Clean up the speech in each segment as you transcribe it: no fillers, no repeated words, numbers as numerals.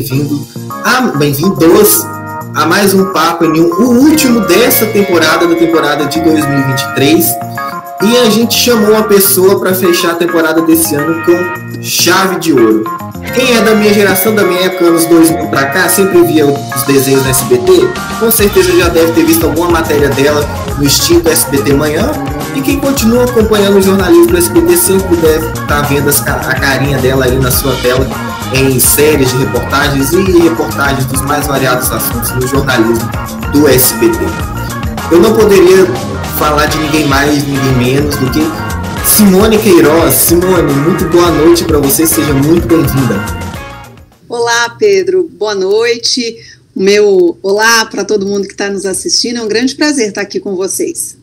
bem-vindos a mais um Papo N1, o último dessa temporada, da temporada de 2023. E a gente chamou uma pessoa para fechar a temporada desse ano com chave de ouro. Quem é da minha geração, da minha época, anos 2000 para cá, sempre via os desenhos do SBT, com certeza já deve ter visto alguma matéria dela no extinto SBT Manhã. E quem continua acompanhando o jornalismo do SBT sempre deve estar vendo a carinha dela aí na sua tela, em séries de reportagens e reportagens dos mais variados assuntos no jornalismo do SBT. Eu não poderia falar de ninguém mais, ninguém menos do que Simone Queiroz. Simone, muito boa noite para você, seja muito bem-vinda. Olá, Pedro, boa noite. Meu olá para todo mundo que está nos assistindo, é um grande prazer estar aqui com vocês.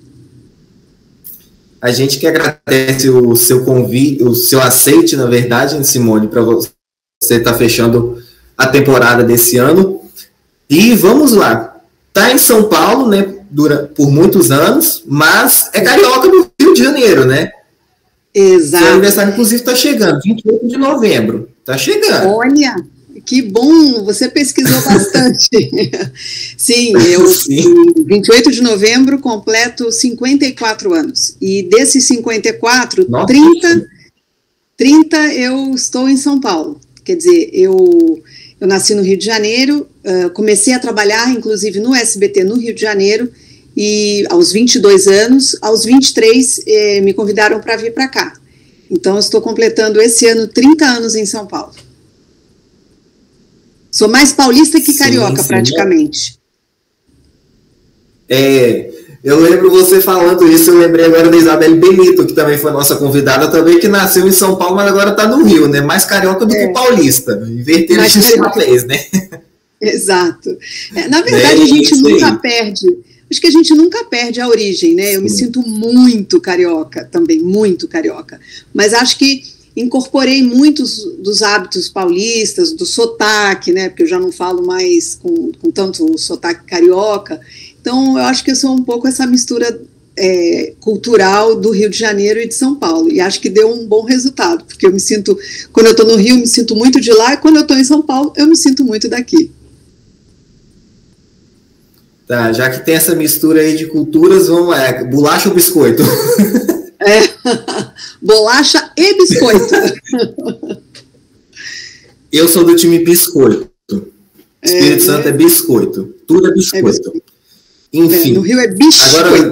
A gente que agradece o seu convite, o seu aceite, na verdade, Simone, para você estar fechando a temporada desse ano. E vamos lá. Tá em São Paulo, né, por muitos anos, mas é carioca do Rio de Janeiro, né? Exato. Seu aniversário, inclusive, está chegando, 28 de novembro. Está chegando. Olha, que bom, você pesquisou bastante. Sim, eu, em 28 de novembro, completo 54 anos. E desses 54, 30 eu estou em São Paulo. Quer dizer, eu nasci no Rio de Janeiro, comecei a trabalhar, inclusive, no SBT no Rio de Janeiro, e aos 22 anos, aos 23, me convidaram para vir para cá. Então, eu estou completando esse ano 30 anos em São Paulo. Sou mais paulista que carioca, praticamente. Eu lembro você falando isso, eu lembrei agora da Isabelle Benito, que também foi nossa convidada, também que nasceu em São Paulo, mas agora está no Rio, né? Mais carioca do que paulista. Inverter esses papéis, né? Exato. Na verdade, a gente nunca perde. Acho que a gente nunca perde a origem, né? Eu me sinto muito carioca também, muito carioca. Mas acho que incorporei muitos dos hábitos paulistas, do sotaque, né? Porque eu já não falo mais com tanto sotaque carioca. Então, eu acho que eu sou um pouco essa mistura cultural do Rio de Janeiro e de São Paulo. E acho que deu um bom resultado, porque eu me sinto, quando eu estou no Rio, eu me sinto muito de lá, e quando eu estou em São Paulo, eu me sinto muito daqui. Tá, já que tem essa mistura aí de culturas, vamos lá, bolacha ou biscoito? Bolacha e biscoito. Eu sou do time biscoito. Espírito Santo é biscoito. Tudo é biscoito. Enfim. No Rio é biscoito. Agora,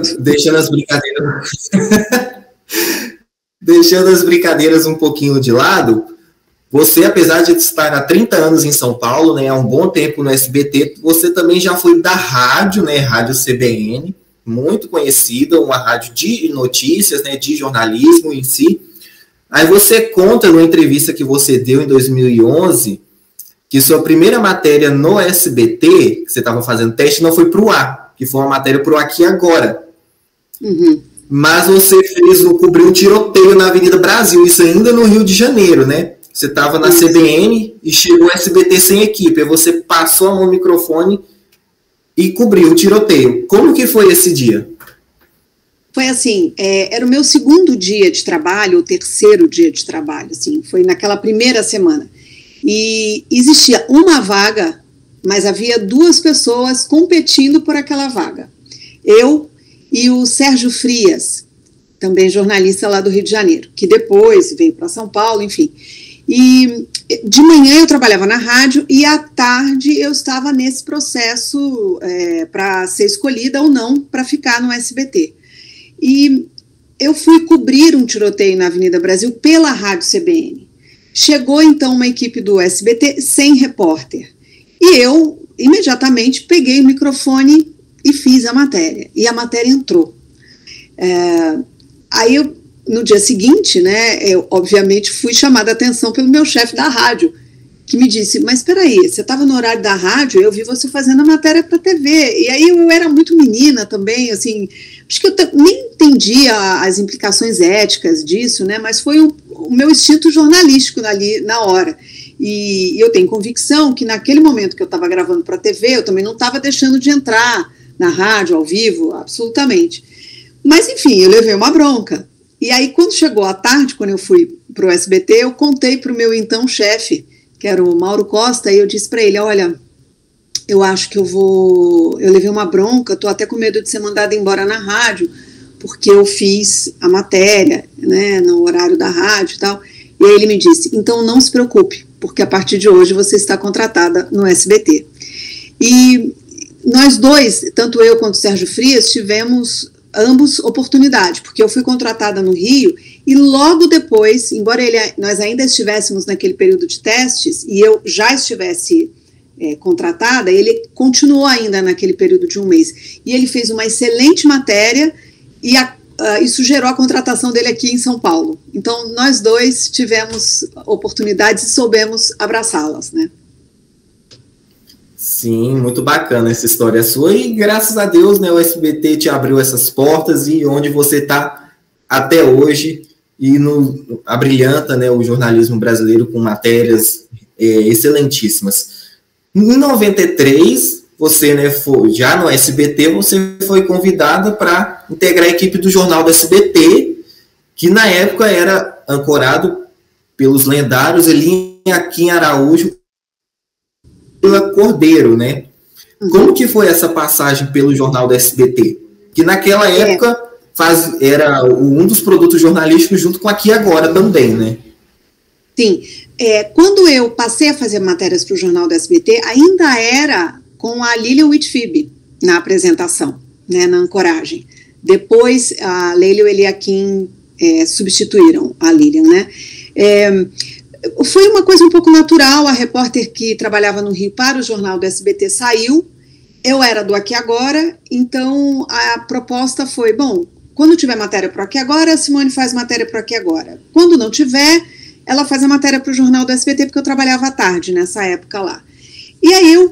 deixando as brincadeiras um pouquinho de lado, você, apesar de estar há 30 anos em São Paulo, né, há um bom tempo no SBT, você também já foi da rádio, né, Rádio CBN, muito conhecida, uma rádio de notícias, né, de jornalismo em si. Aí você conta numa entrevista que você deu em 2011 que sua primeira matéria no SBT, que você estava fazendo teste, não foi para o ar, que foi uma matéria para o Aqui e Agora. Uhum. Mas você cobriu um tiroteio na Avenida Brasil, isso ainda no Rio de Janeiro, né? Você estava na CBN e chegou o SBT sem equipe, aí você passou a mão no microfone e cobriu o tiroteio. Como que foi esse dia? Foi assim, era o meu segundo dia de trabalho, o terceiro dia de trabalho, assim, foi naquela primeira semana. E existia uma vaga, mas havia duas pessoas competindo por aquela vaga. Eu e o Sérgio Frias, também jornalista lá do Rio de Janeiro, que depois veio para São Paulo, enfim. E de manhã eu trabalhava na rádio e à tarde eu estava nesse processo para ser escolhida ou não para ficar no SBT. E eu fui cobrir um tiroteio na Avenida Brasil pela Rádio CBN. Chegou então uma equipe do SBT sem repórter. E eu imediatamente peguei o microfone e fiz a matéria. E a matéria entrou. Aí eu, no dia seguinte, né, eu obviamente fui chamada a atenção pelo meu chefe da rádio, que me disse, mas espera aí, você estava no horário da rádio, eu vi você fazendo a matéria para a TV. E aí eu era muito menina também, assim, acho que eu nem entendia as implicações éticas disso, né, mas foi o meu instinto jornalístico ali na hora. E eu tenho convicção que naquele momento que eu estava gravando para a TV, eu também não estava deixando de entrar na rádio, ao vivo, absolutamente. Mas, enfim, eu levei uma bronca. E aí, quando chegou a tarde, quando eu fui para o SBT, eu contei para o meu então chefe, que era o Mauro Costa, e eu disse para ele, olha, eu acho que eu levei uma bronca, estou até com medo de ser mandada embora na rádio, porque eu fiz a matéria, né, no horário da rádio e tal. E aí ele me disse, então não se preocupe, porque a partir de hoje você está contratada no SBT. E nós dois, tanto eu quanto o Sérgio Frias, tivemos ambos oportunidade, porque eu fui contratada no Rio e logo depois, embora nós ainda estivéssemos naquele período de testes e eu já estivesse contratada, ele continuou ainda naquele período de um mês. E ele fez uma excelente matéria e isso gerou a contratação dele aqui em São Paulo. Então, nós dois tivemos oportunidades e soubemos abraçá-las, né? Sim, muito bacana essa história sua e graças a Deus, né, o SBT te abriu essas portas e onde você está até hoje e abrilhanta, né, o jornalismo brasileiro com matérias excelentíssimas. Em 93, você, né, já no SBT, você foi convidada para integrar a equipe do Jornal do SBT, que na época era ancorado pelos lendários Elim Aquim Araújo pela Cordeiro, né? Como que foi essa passagem pelo Jornal do SBT? Que naquela época era um dos produtos jornalísticos junto com Aqui Agora também, né? Sim. Quando eu passei a fazer matérias para o Jornal do SBT, ainda era com a Lilian Whitfield na apresentação, né, na ancoragem. Depois, a Leila e o Eliakim substituíram a Lilian, né? Foi uma coisa um pouco natural, a repórter que trabalhava no Rio para o Jornal do SBT saiu, eu era do Aqui Agora, então a proposta foi, bom, quando tiver matéria para o Aqui Agora, a Simone faz matéria para o Aqui Agora. Quando não tiver, ela faz a matéria para o Jornal do SBT, porque eu trabalhava à tarde nessa época lá. E aí eu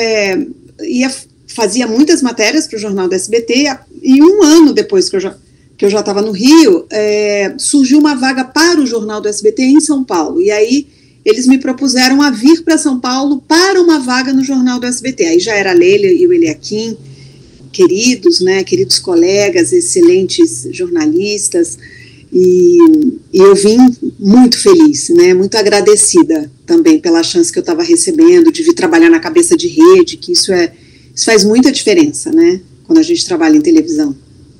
fazia muitas matérias para o Jornal do SBT, e um ano depois que eu já estava no Rio, surgiu uma vaga para o Jornal do SBT em São Paulo, e aí eles me propuseram a vir para São Paulo para uma vaga no Jornal do SBT. Aí já era a Leila e o Eliakim, queridos, né, queridos colegas, excelentes jornalistas, e eu vim muito feliz, né, muito agradecida também pela chance que eu estava recebendo de vir trabalhar na cabeça de rede, que isso faz muita diferença, né, quando a gente trabalha em televisão.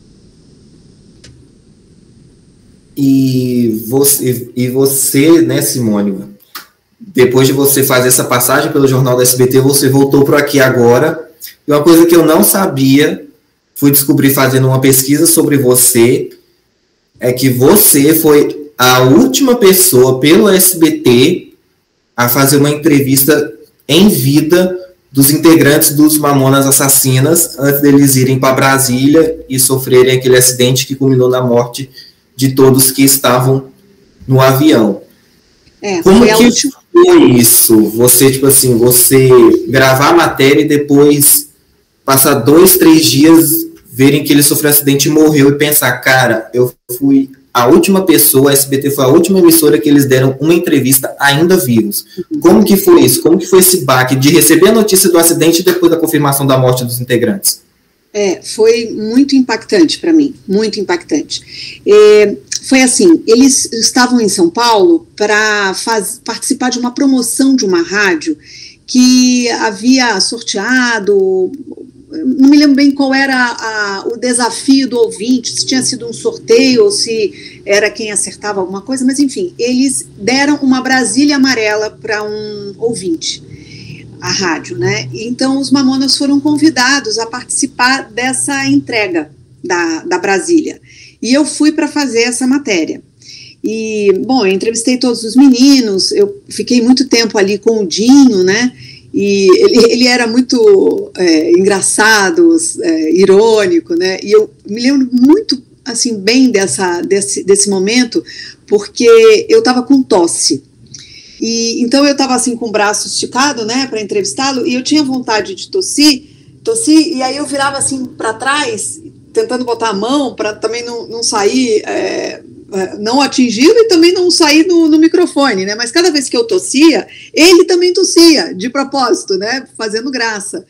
E você, né, Simone, depois de você fazer essa passagem pelo Jornal do SBT, você voltou para Aqui Agora, e uma coisa que eu não sabia, fui descobrir fazendo uma pesquisa sobre você, é que você foi a última pessoa pelo SBT a fazer uma entrevista em vida dos integrantes dos Mamonas Assassinas, antes deles irem para Brasília e sofrerem aquele acidente que culminou na morte de todos que estavam no avião. Como que foi isso? Você, tipo assim, você gravar a matéria e depois passar 2, 3 dias, verem que ele sofreu um acidente e morreu e pensar, cara, eu fui a última pessoa, a SBT foi a última emissora que eles deram uma entrevista ainda vivos. Como que foi isso? Como que foi esse baque de receber a notícia do acidente e depois da confirmação da morte dos integrantes? Foi muito impactante para mim, muito impactante. Foi assim, eles estavam em São Paulo para participar de uma promoção de uma rádio que havia sorteado, não me lembro bem qual era o desafio do ouvinte, se tinha sido um sorteio ou se era quem acertava alguma coisa, mas enfim, eles deram uma Brasília amarela para um ouvinte, a rádio, né? Então os Mamonas foram convidados a participar dessa entrega da Brasília. E eu fui para fazer essa matéria. E, bom, eu entrevistei todos os meninos, eu fiquei muito tempo ali com o Dinho, né? E ele era muito engraçado, irônico, né? E eu me lembro muito, assim, bem desse momento, porque eu estava com tosse. E então eu estava assim com o braço esticado, né, para entrevistá-lo, e eu tinha vontade de tossir, e aí eu virava assim para trás, tentando botar a mão para também não sair, não atingido e também não sair no microfone, né? Mas cada vez que eu tossia, ele também tossia, de propósito, né? Fazendo graça.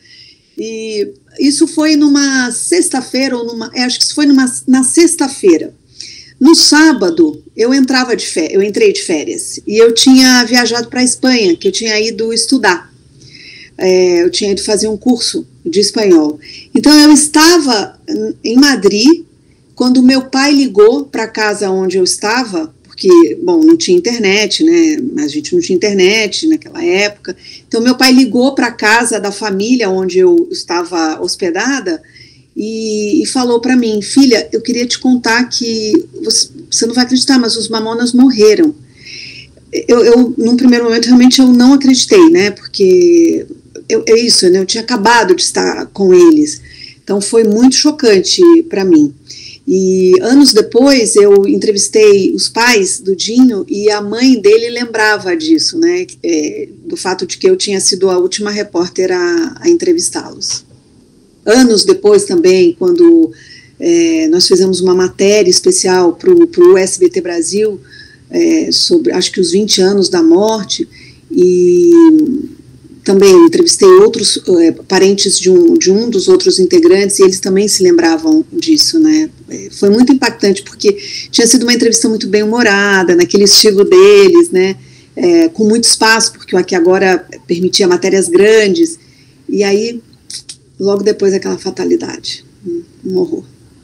E isso foi numa sexta-feira, acho que isso foi na sexta-feira. No sábado, eu entrei de férias, e eu tinha viajado para a Espanha, que eu tinha ido estudar. Eu tinha ido fazer um curso de espanhol. Então, eu estava em Madrid, quando meu pai ligou para a casa onde eu estava, porque, bom, não tinha internet, né, a gente não tinha internet naquela época, então meu pai ligou para a casa da família onde eu estava hospedada e falou para mim: filha, eu queria te contar que, você não vai acreditar, mas os Mamonas morreram. Num primeiro momento, realmente eu não acreditei, né, porque é isso, né, eu tinha acabado de estar com eles, então foi muito chocante para mim. E anos depois eu entrevistei os pais do Dinho e a mãe dele lembrava disso, né, do fato de que eu tinha sido a última repórter a entrevistá-los. Anos depois também, quando nós fizemos uma matéria especial para o SBT Brasil, sobre, acho que os 20 anos da morte, e também entrevistei outros parentes de um dos outros integrantes, e eles também se lembravam disso, né? Foi muito impactante, porque tinha sido uma entrevista muito bem humorada, naquele estilo deles, né? Com muito espaço, porque o Aqui Agora permitia matérias grandes, e aí, logo depois, aquela fatalidade, um horror.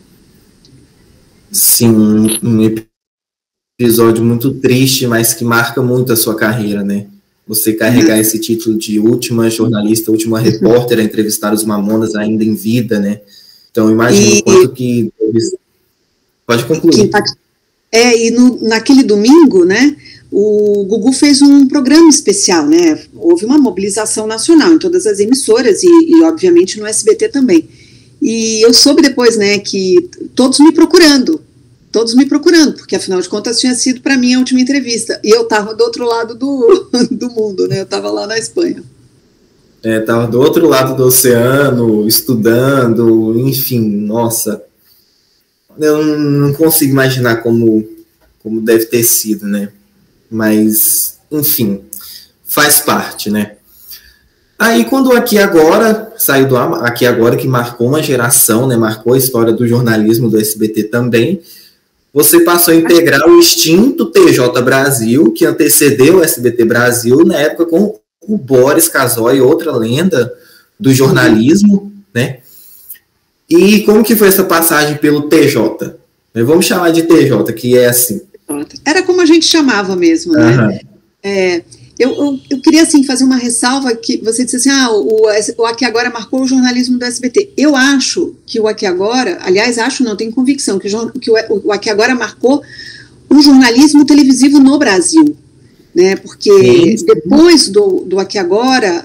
Sim, um episódio muito triste, mas que marca muito a sua carreira, né? Você carregar esse título de última jornalista, última repórter a entrevistar os Mamonas ainda em vida, né? Então, imagino o quanto que... Pode concluir. Naquele domingo, né, o Gugu fez um programa especial, né? Houve uma mobilização nacional em todas as emissoras e obviamente, no SBT também. E eu soube depois, né, que todos me procurando, porque afinal de contas tinha sido para mim a última entrevista, e eu estava do outro lado do mundo, né, eu estava lá na Espanha. Estava do outro lado do oceano, estudando, enfim, nossa, eu não consigo imaginar como deve ter sido, né, mas, enfim, faz parte, né. Aí, quando o Aqui Agora saiu do Aqui Agora, que marcou uma geração, né, marcou a história do jornalismo do SBT também, você passou a integrar o extinto TJ Brasil, que antecedeu o SBT Brasil, na época com o Boris Casoy, outra lenda do jornalismo, né? E como que foi essa passagem pelo TJ? Vamos chamar de TJ, que é assim. Era como a gente chamava mesmo, né? Eu queria, assim, fazer uma ressalva que você disse assim, o Aqui Agora marcou o jornalismo do SBT. Eu acho que o Aqui Agora, aliás, não tenho convicção, que o Aqui Agora marcou o jornalismo televisivo no Brasil, né, porque depois do Aqui Agora,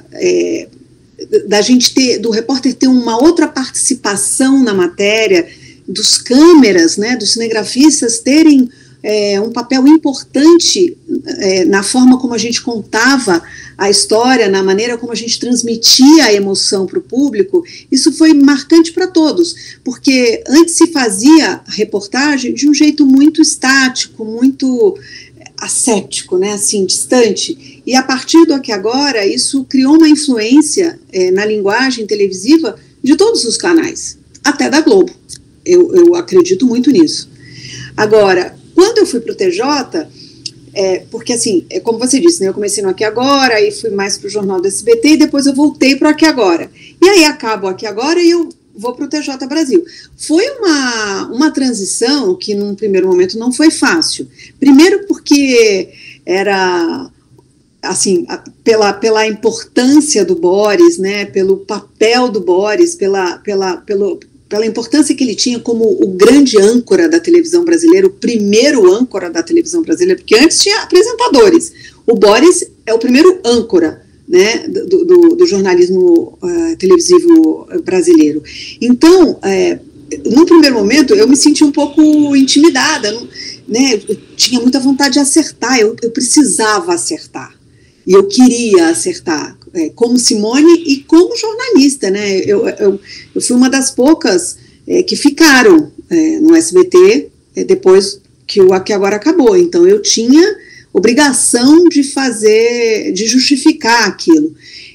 do repórter ter uma outra participação na matéria, dos câmeras, né, dos cinegrafistas terem um papel importante na forma como a gente contava a história, na maneira como a gente transmitia a emoção para o público, isso foi marcante para todos, porque antes se fazia reportagem de um jeito muito estático, muito ascético, né, assim, distante, e a partir do Aqui Agora, isso criou uma influência na linguagem televisiva de todos os canais, até da Globo. Eu acredito muito nisso. Agora, quando eu fui para o TJ, porque assim, como você disse, né, eu comecei no Aqui Agora, aí fui mais para o Jornal do SBT, e depois eu voltei para o Aqui Agora. E aí acaba o Aqui Agora e eu vou para o TJ Brasil. Foi uma transição que num primeiro momento não foi fácil. Primeiro porque era, assim, pela importância do Boris, né, pelo papel do Boris, pela importância que ele tinha como o grande âncora da televisão brasileira, o primeiro âncora da televisão brasileira, porque antes tinha apresentadores. O Boris é o primeiro âncora, né, do jornalismo televisivo brasileiro. Então, no primeiro momento, eu me senti um pouco intimidada, né, eu tinha muita vontade de acertar, eu precisava acertar, e eu queria acertar, como Simone e como jornalista, né, eu fui uma das poucas que ficaram no SBT depois que o Aqui Agora acabou, então eu tinha obrigação de justificar aquilo.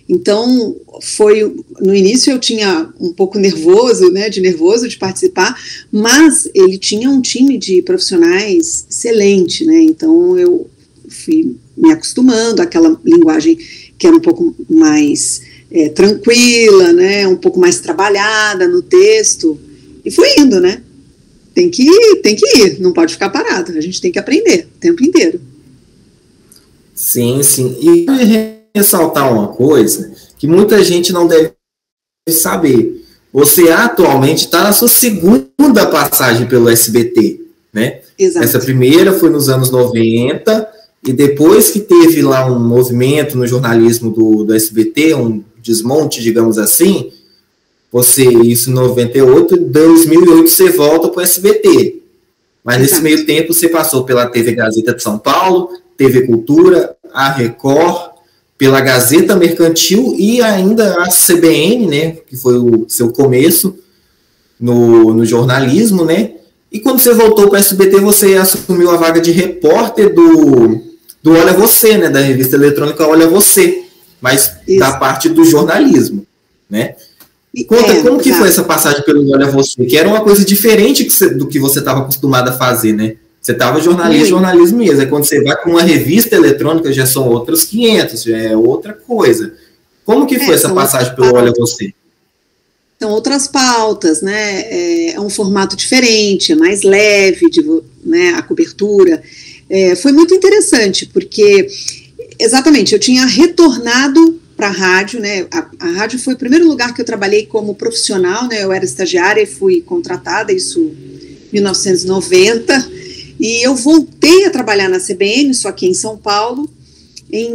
Então, no início eu tinha um pouco nervoso de participar, mas ele tinha um time de profissionais excelente, né? Então eu fui me acostumando àquela linguagem que era um pouco mais tranquila, né? Um pouco mais trabalhada no texto, e fui indo, né? Tem que ir, não pode ficar parado, a gente tem que aprender o tempo inteiro. Sim, sim. E ressaltar uma coisa que muita gente não deve saber. Você atualmente está na sua segunda passagem pelo SBT, né? Exato. Essa primeira foi nos anos 90, e depois que teve lá um movimento no jornalismo do SBT, um desmonte, digamos assim, isso em 98, em 2008 você volta para o SBT. Mas nesse meio tempo você passou pela TV Gazeta de São Paulo, TV Cultura, a Record, pela Gazeta Mercantil e ainda a CBN, né, que foi o seu começo no jornalismo, né? E quando você voltou para o SBT, você assumiu a vaga de repórter do Olha Você, né, da revista eletrônica Olha Você, mas da parte do jornalismo, né? Conta como que foi essa passagem pelo Olha Você, que era uma coisa diferente do que você estava acostumado a fazer, né? Você estava jornalismo mesmo. Aí quando você vai para uma revista eletrônica, já são outros 500, já é outra coisa. Como que foi essa passagem pelo Olha Você? São outras pautas, né? É um formato diferente, é mais leve, né, a cobertura. Foi muito interessante, porque, exatamente, eu tinha retornado para a rádio, né? A rádio foi o primeiro lugar que eu trabalhei como profissional, né? Eu era estagiária e fui contratada, isso em 1990, e eu voltei a trabalhar na CBN, só que em São Paulo, em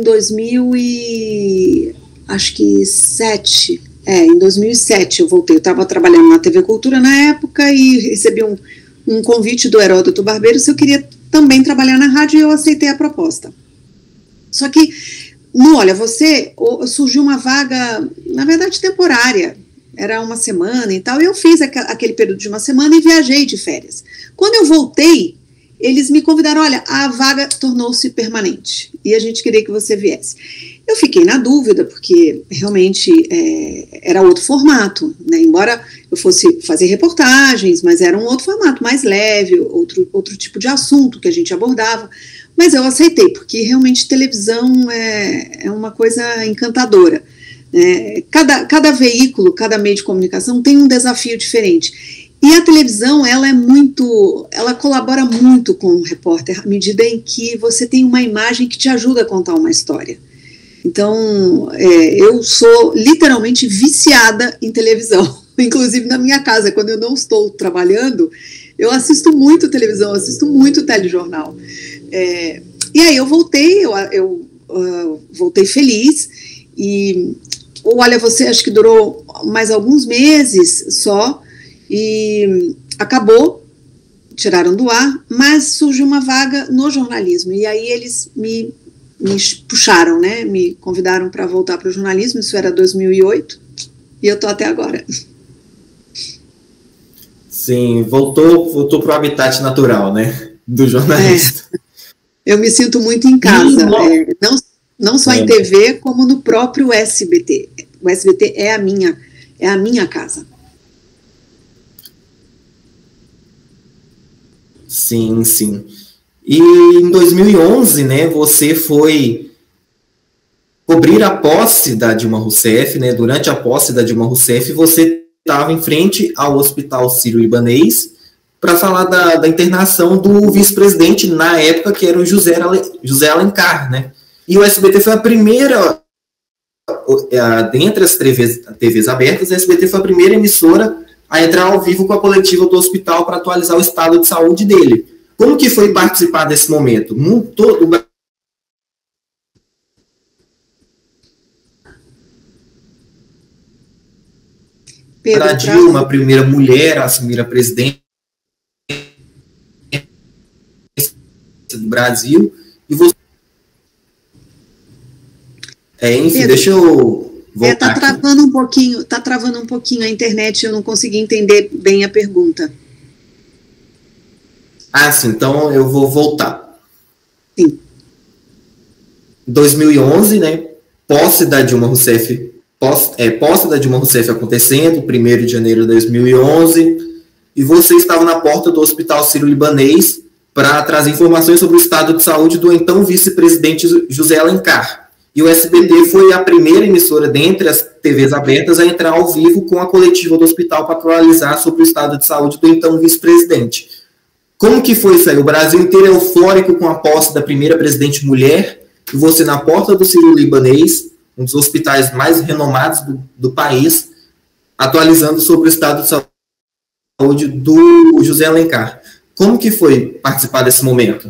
2007. Em 2007 eu voltei. Eu estava trabalhando na TV Cultura na época e recebi um convite do Heródoto Barbeiro se eu queria também trabalhar na rádio, e eu aceitei a proposta. Só que Olha Você, surgiu uma vaga, na verdade, temporária. Era uma semana e tal, e eu fiz aquele período de uma semana e viajei de férias. Quando eu voltei, eles me convidaram, olha, a vaga tornou-se permanente, e a gente queria que você viesse. Eu fiquei na dúvida, porque realmente era outro formato, né? Embora eu fosse fazer reportagens, mas era um outro formato, mais leve, outro tipo de assunto que a gente abordava. Mas eu aceitei, porque realmente televisão é uma coisa encantadora. Cada veículo, cada meio de comunicação tem um desafio diferente. E a televisão, ela colabora muito com o repórter, à medida em que você tem uma imagem que te ajuda a contar uma história. Então, eu sou literalmente viciada em televisão, inclusive na minha casa, quando eu não estou trabalhando, eu assisto muito televisão, assisto muito telejornal. E aí eu voltei, voltei feliz, e Olha Você, acho que durou mais alguns meses só, e acabou, tiraram do ar, mas surgiu uma vaga no jornalismo, e aí eles me puxaram, né, me convidaram para voltar para o jornalismo, isso era 2008, e eu estou até agora. Sim, voltou para o habitat natural, né, do jornalista. Eu me sinto muito em casa, não só em TV, como no próprio SBT. O SBT é a minha casa. Sim, sim. E em 2011, né, você foi cobrir a posse da Dilma Rousseff, né? Durante a posse da Dilma Rousseff, você estava em frente ao Hospital Sírio-Libanês para falar da internação do vice-presidente na época, que era o José Alencar, né? E o SBT foi a primeira, dentre as TVs abertas, a SBT foi a primeira emissora a entrar ao vivo com a coletiva do hospital para atualizar o estado de saúde dele. Como que foi participar desse momento? Para Dilma, a primeira mulher a assumir a presidência do Brasil, e você... enfim, Pedro, deixa eu voltar tá travando um pouquinho a internet, eu não consegui entender bem a pergunta. Sim, então eu vou voltar. Sim. Em 2011, né, posse da Dilma Rousseff, posse da Dilma Rousseff acontecendo, 1º de janeiro de 2011, e você estava na porta do Hospital Sírio-Libanês para trazer informações sobre o estado de saúde do então vice-presidente José Alencar. E o SBT foi a primeira emissora dentre as TVs abertas a entrar ao vivo com a coletiva do hospital para atualizar sobre o estado de saúde do então vice-presidente. Como que foi isso aí? O Brasil inteiro é eufórico com a posse da primeira presidente mulher, e você na porta do Sírio-Libanês, um dos hospitais mais renomados do país, atualizando sobre o estado de saúde do José Alencar. Como que foi participar desse momento?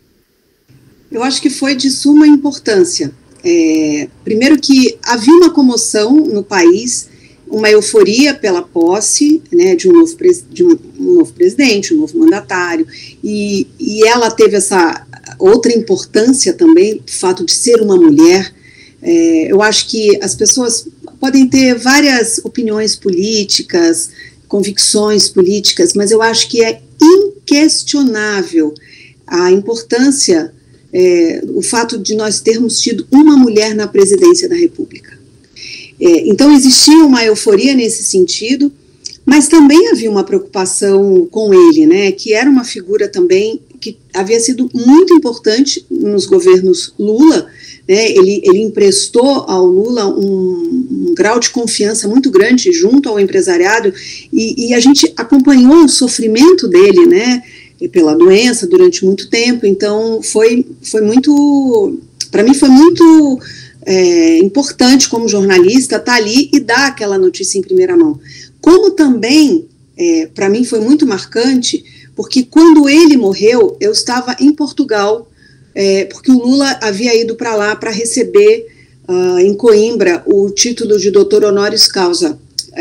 Eu acho que foi de suma importância. Primeiro que havia uma comoção no país, uma euforia pela posse, né, de um novo presidente, um novo mandatário, e ela teve essa outra importância também, o fato de ser uma mulher. Eu acho que as pessoas podem ter várias opiniões políticas, convicções políticas, mas eu acho que é inquestionável a importância, o fato de nós termos tido uma mulher na presidência da República. Então existia uma euforia nesse sentido, mas também havia uma preocupação com ele, né, que era uma figura também que havia sido muito importante nos governos Lula, né, ele emprestou ao Lula um grau de confiança muito grande junto ao empresariado, e a gente acompanhou o sofrimento dele, né, pela doença durante muito tempo. Então foi muito, para mim foi muito importante como jornalista estar ali e dar aquela notícia em primeira mão. Como também, para mim foi muito marcante, porque quando ele morreu, eu estava em Portugal, porque o Lula havia ido para lá para receber em Coimbra o título de doutor honoris causa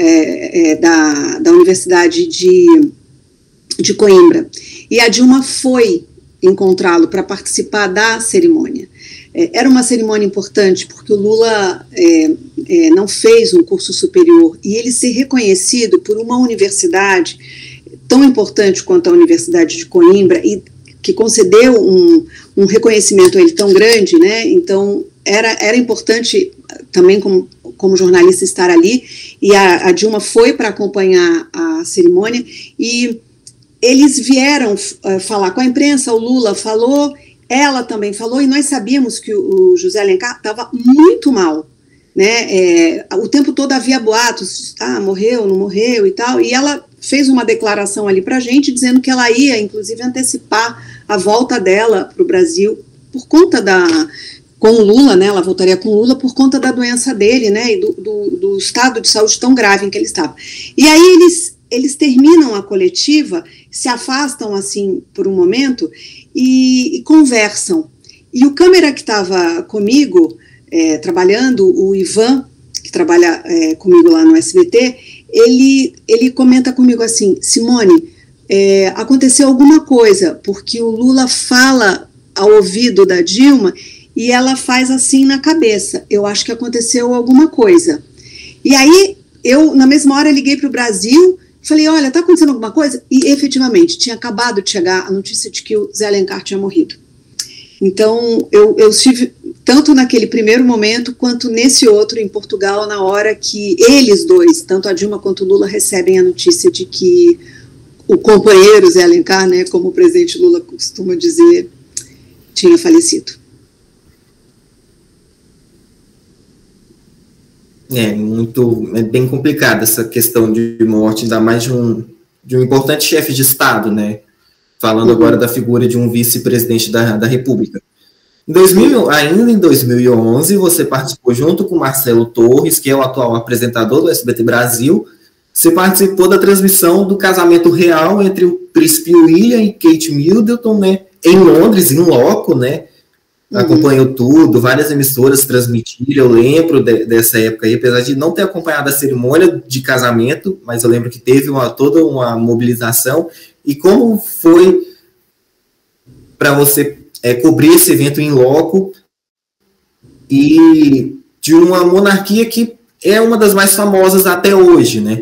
da Universidade de Coimbra. E a Dilma foi encontrá-lo para participar da cerimônia. Era uma cerimônia importante porque o Lula não fez um curso superior, e ele ser reconhecido por uma universidade tão importante quanto a Universidade de Coimbra, e que concedeu um reconhecimento a ele tão grande, né? Então era importante também como jornalista estar ali, e a Dilma foi para acompanhar a cerimônia, e eles vieram falar com a imprensa, o Lula falou, ela também falou, e nós sabíamos que o José Alencar estava muito mal, né? O tempo todo havia boatos, morreu, não morreu e tal, e ela fez uma declaração ali para a gente, dizendo que ela ia, inclusive, antecipar a volta dela para o Brasil, por conta com o Lula, né? Ela voltaria com o Lula por conta da doença dele, né? E do estado de saúde tão grave em que ele estava. E aí eles terminam a coletiva, se afastam assim por um momento e conversam. E o câmera que estava comigo, trabalhando, o Ivan, que trabalha comigo lá no SBT, ele comenta comigo assim: Simone, aconteceu alguma coisa, porque o Lula fala ao ouvido da Dilma e ela faz assim na cabeça, eu acho que aconteceu alguma coisa. E aí, eu, na mesma hora, liguei para o Brasil, falei, olha, está acontecendo alguma coisa? E, efetivamente, tinha acabado de chegar a notícia de que o Zé Alencar tinha morrido. Então, eu estive tanto naquele primeiro momento, quanto nesse outro, em Portugal, na hora que eles dois, tanto a Dilma quanto o Lula, recebem a notícia de que o companheiro Zé Alencar, né, como o presidente Lula costuma dizer, tinha falecido. É bem complicada essa questão de morte, ainda mais de um importante chefe de Estado, né? Falando agora da figura de um vice-presidente da República. Ainda em 2011, você participou junto com Marcelo Torres, que é o atual apresentador do SBT Brasil. Você participou da transmissão do casamento real entre o príncipe William e Kate Middleton, né? Em Londres, em loco, né? Acompanhou tudo, várias emissoras transmitiram, eu lembro dessa época aí, apesar de não ter acompanhado a cerimônia de casamento, mas eu lembro que teve toda uma mobilização. E como foi para você cobrir esse evento em loco e de uma monarquia que é uma das mais famosas até hoje, né?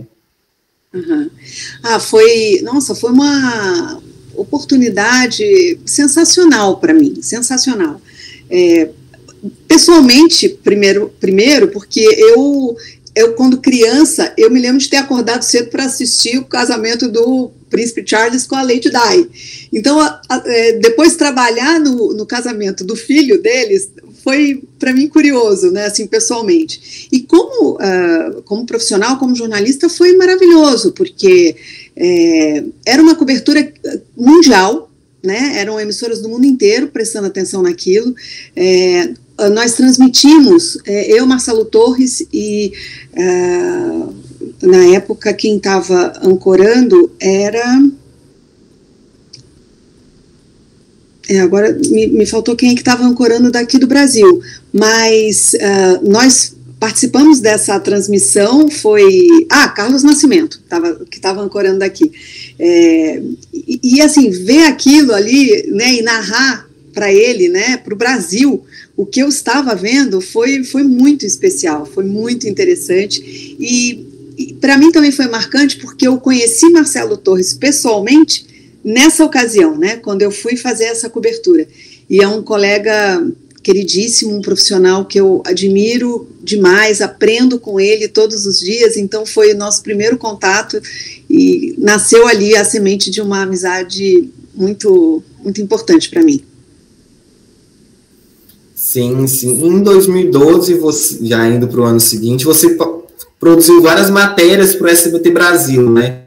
Foi uma oportunidade sensacional para mim, sensacional. pessoalmente, primeiro, porque eu quando criança, eu me lembro de ter acordado cedo para assistir o casamento do Príncipe Charles com a Lady Di. Então, depois trabalhar no casamento do filho deles foi, para mim, curioso, né, assim, pessoalmente. E como profissional, como jornalista, foi maravilhoso, porque era uma cobertura mundial, né, eram emissoras do mundo inteiro prestando atenção naquilo. Nós transmitimos, eu, Marcelo Torres, e na época quem estava ancorando era... agora me faltou quem é que estava ancorando daqui do Brasil, mas nós participamos dessa transmissão, foi... Carlos Nascimento, que estava ancorando daqui. E assim, ver aquilo ali, né, e narrar para ele, né, para o Brasil, o que eu estava vendo foi muito especial, foi muito interessante, e para mim também foi marcante, porque eu conheci Marcelo Torres pessoalmente nessa ocasião, né, quando eu fui fazer essa cobertura, e é um colega queridíssimo, um profissional que eu admiro demais, aprendo com ele todos os dias, então foi o nosso primeiro contato, e nasceu ali a semente de uma amizade muito, muito importante para mim. Sim, sim. Em 2012, você, já indo para o ano seguinte, você produziu várias matérias para o SBT Brasil, né?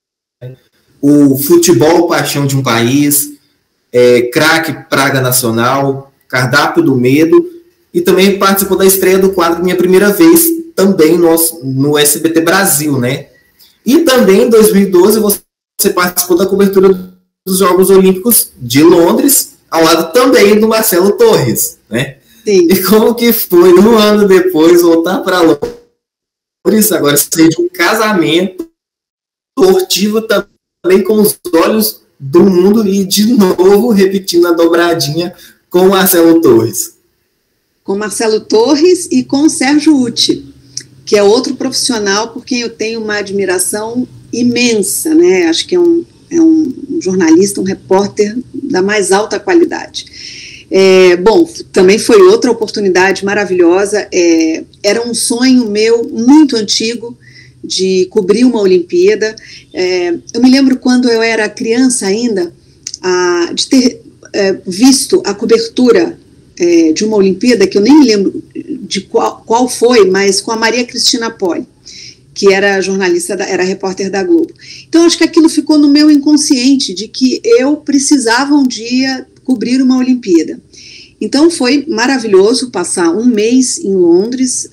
O Futebol, Paixão de um País, Craque, Praga Nacional, Cardápio do Medo, e também participou da estreia do quadro Minha Primeira Vez, também no SBT Brasil, né? E também em 2012 você participou da cobertura dos Jogos Olímpicos de Londres, ao lado também do Marcelo Torres, né? Sim. E como que foi, um ano depois, voltar para Londres, agora sair de um casamento esportivo também com os olhos do mundo e de novo repetindo a dobradinha com o Marcelo Torres. Com Marcelo Torres e com o Sérgio Uti, que é outro profissional por quem eu tenho uma admiração imensa, né? Acho que é um jornalista, um repórter da mais alta qualidade. Bom, também foi outra oportunidade maravilhosa, era um sonho meu muito antigo de cobrir uma Olimpíada. Eu me lembro quando eu era criança ainda, de ter visto a cobertura de uma Olimpíada, que eu nem me lembro de qual foi, mas com a Maria Cristina Poli, que era jornalista, era repórter da Globo. Então, acho que aquilo ficou no meu inconsciente, de que eu precisava um dia cobrir uma Olimpíada. Então, foi maravilhoso passar um mês em Londres,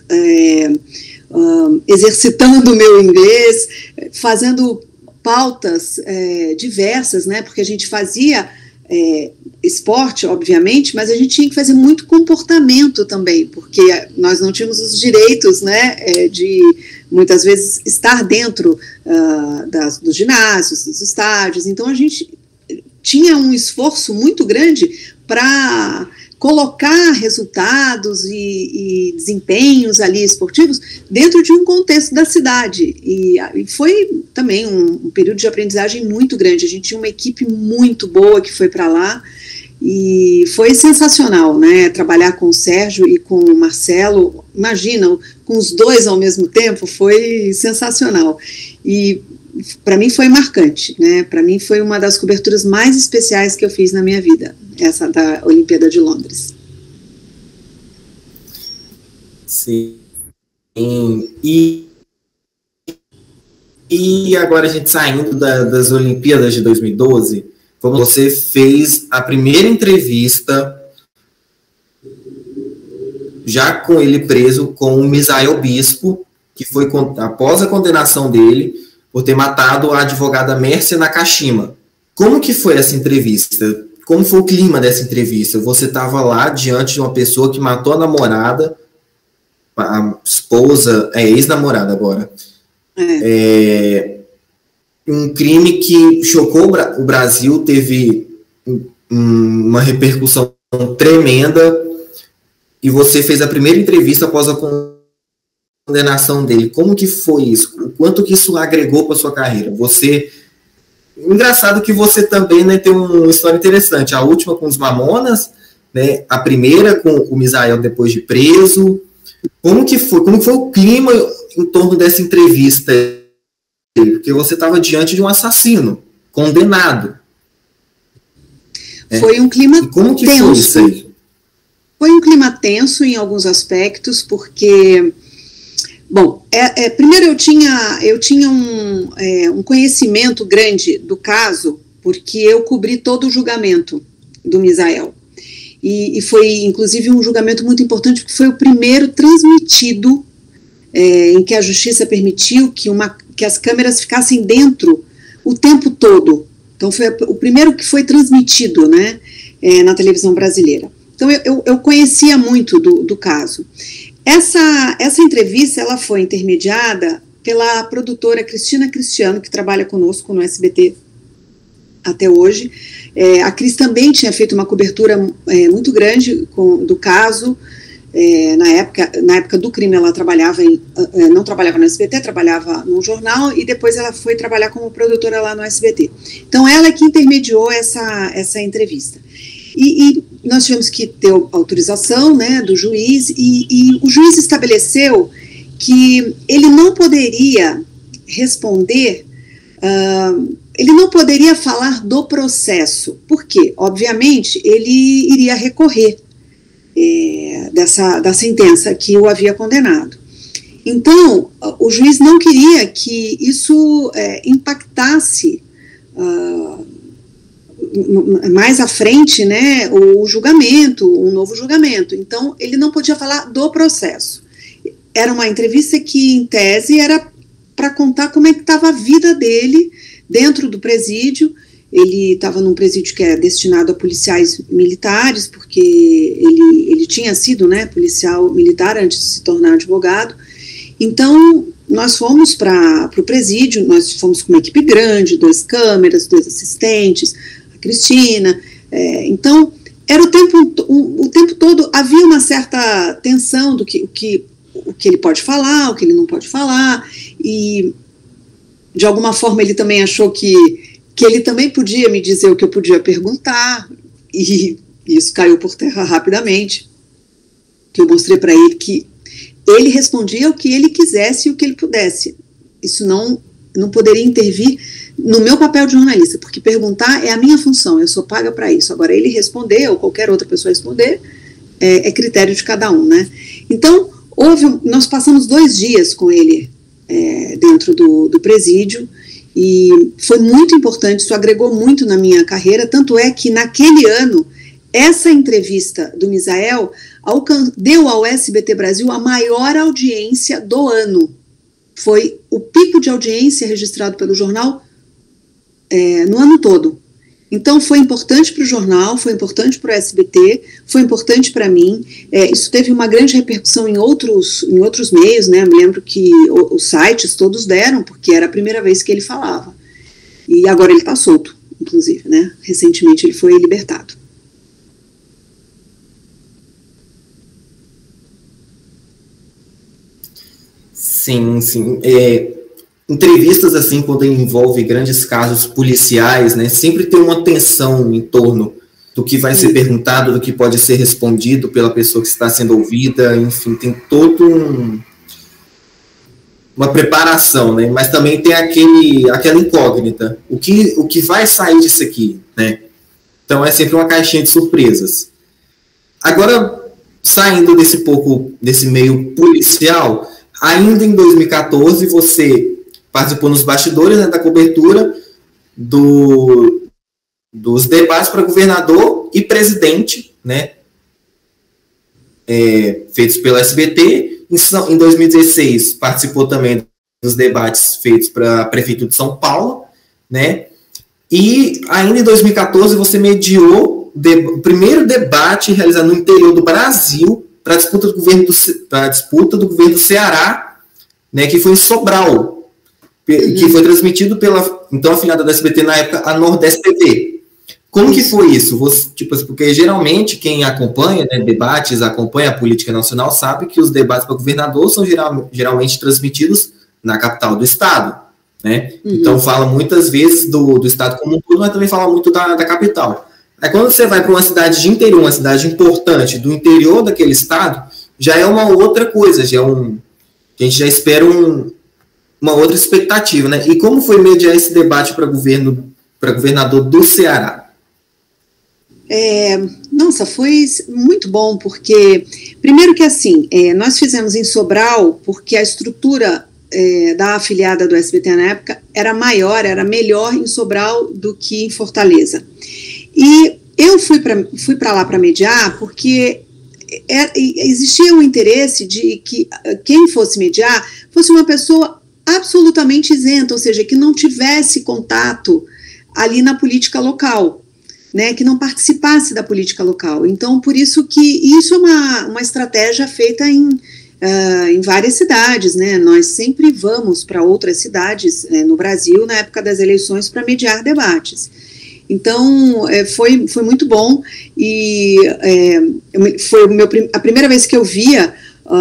exercitando o meu inglês, fazendo pautas diversas, né, porque a gente fazia esporte, obviamente, mas a gente tinha que fazer muito comportamento também, porque nós não tínhamos os direitos, né, de muitas vezes estar dentro dos ginásios, dos estádios. Então a gente tinha um esforço muito grande para colocar resultados e desempenhos ali esportivos dentro de um contexto da cidade, e foi também um período de aprendizagem muito grande. A gente tinha uma equipe muito boa que foi para lá, e foi sensacional, né, trabalhar com o Sérgio e com o Marcelo. Imagina, com os dois ao mesmo tempo, foi sensacional, e para mim foi marcante, né, para mim foi uma das coberturas mais especiais que eu fiz na minha vida, essa da Olimpíada de Londres. Sim, e agora a gente saindo das Olimpíadas de 2012, você fez a primeira entrevista já com ele preso com o Misael Bispo, que foi após a condenação dele por ter matado a advogada Mércia Nakashima. Como que foi essa entrevista? Como foi o clima dessa entrevista? Você estava lá diante de uma pessoa que matou a namorada, a esposa, ex-namorada agora. Um crime que chocou o Brasil, teve uma repercussão tremenda, e você fez a primeira entrevista após a condenação dele. Como que foi isso? O quanto que isso agregou para sua carreira? Engraçado que você também, né, tem uma história interessante. A última com os Mamonas, né? A primeira com o Misael depois de preso. Como que foi o clima em torno dessa entrevista? Porque você estava diante de um assassino condenado. Foi um clima como que tenso. Foi isso aí? Foi um clima tenso em alguns aspectos, porque, bom, primeiro eu tinha um conhecimento grande do caso, porque eu cobri todo o julgamento do Misael. E foi, inclusive, um julgamento muito importante, porque foi o primeiro transmitido, em que a justiça permitiu que as câmeras ficassem dentro o tempo todo. Então, foi o primeiro que foi transmitido, né, na televisão brasileira. Então, eu conhecia muito do caso. Essa entrevista, ela foi intermediada pela produtora Cristina Cristiano, que trabalha conosco no SBT até hoje. A Cris também tinha feito uma cobertura muito grande do caso. Na época do crime, ela não trabalhava no SBT, trabalhava num jornal, e depois ela foi trabalhar como produtora lá no SBT. Então, ela é que intermediou essa entrevista. E nós tivemos que ter autorização, né, do juiz, e o juiz estabeleceu que ele não poderia responder, ele não poderia falar do processo. Por quê? Obviamente, ele iria recorrer da sentença que o havia condenado. Então, o juiz não queria que isso impactasse mais à frente, né, o julgamento, um novo julgamento. Então, ele não podia falar do processo. Era uma entrevista que, em tese, era para contar como é que estava a vida dele dentro do presídio. Ele estava num presídio que é destinado a policiais militares, porque ele tinha sido, né, policial militar antes de se tornar advogado. Então, nós fomos para o presídio, nós fomos com uma equipe grande, 2 câmeras, 2 assistentes, a Cristina. Então, era o tempo todo, havia uma certa tensão do que ele pode falar, o que ele não pode falar, e, de alguma forma, ele também achou que ele também podia me dizer o que eu podia perguntar, e isso caiu por terra rapidamente, que eu mostrei para ele que ele respondia o que ele quisesse e o que ele pudesse. Isso não poderia intervir no meu papel de jornalista, porque perguntar é a minha função, eu sou paga para isso. Agora, ele responder, ou qualquer outra pessoa responder, é critério de cada um, né? Então, nós passamos 2 dias com ele dentro do presídio, e foi muito importante, isso agregou muito na minha carreira, tanto é que naquele ano, essa entrevista do Misael deu ao SBT Brasil a maior audiência do ano. Foi o pico de audiência registrado pelo jornal no ano todo. Então, foi importante para o jornal, foi importante para o SBT, foi importante para mim. Isso teve uma grande repercussão em outros meios, né? Eu me lembro que os sites todos deram, porque era a primeira vez que ele falava. E agora ele está solto, inclusive, né? Recentemente ele foi libertado. Sim. Entrevistas, assim, quando envolve grandes casos policiais, né, sempre tem uma tensão em torno do que vai ser perguntado, do que pode ser respondido pela pessoa que está sendo ouvida, enfim, tem todo uma preparação, né, mas também tem aquela incógnita, o que vai sair disso aqui, né, então é sempre uma caixinha de surpresas. Agora, saindo desse meio policial, ainda em 2014, você participou nos bastidores, né, da cobertura dos debates para governador e presidente, né, feitos pelo SBT. Em 2016, participou também dos debates feitos para a Prefeitura de São Paulo, né, e ainda em 2014 você mediou o primeiro debate realizado no interior do Brasil para a disputa do governo do Ceará, né, que foi em Sobral, que foi transmitido pela, então, afiliada da SBT na época, a Nordeste TV. Como que foi isso? Porque geralmente quem acompanha, né, debates, acompanha a política nacional, sabe que os debates para governador são geralmente transmitidos na capital do estado, né? Então fala muitas vezes do estado como um todo, mas também fala muito da capital. Aí quando você vai para uma cidade de interior, uma cidade importante do interior daquele estado, já é uma outra coisa, a gente já espera uma outra expectativa, né? E como foi mediar esse debate para governador do Ceará? Nossa, foi muito bom, porque, primeiro que assim, nós fizemos em Sobral, porque a estrutura da afiliada do SBT na época era maior, era melhor em Sobral do que em Fortaleza. E eu fui para lá para mediar, porque existia um interesse de que quem fosse mediar fosse uma pessoa absolutamente isenta, ou seja, que não tivesse contato ali na política local, né, que não participasse da política local. Então, por isso que isso é uma estratégia feita em várias cidades, né? Nós sempre vamos para outras cidades no Brasil na época das eleições para mediar debates. Então, foi muito bom, e foi a primeira vez que eu via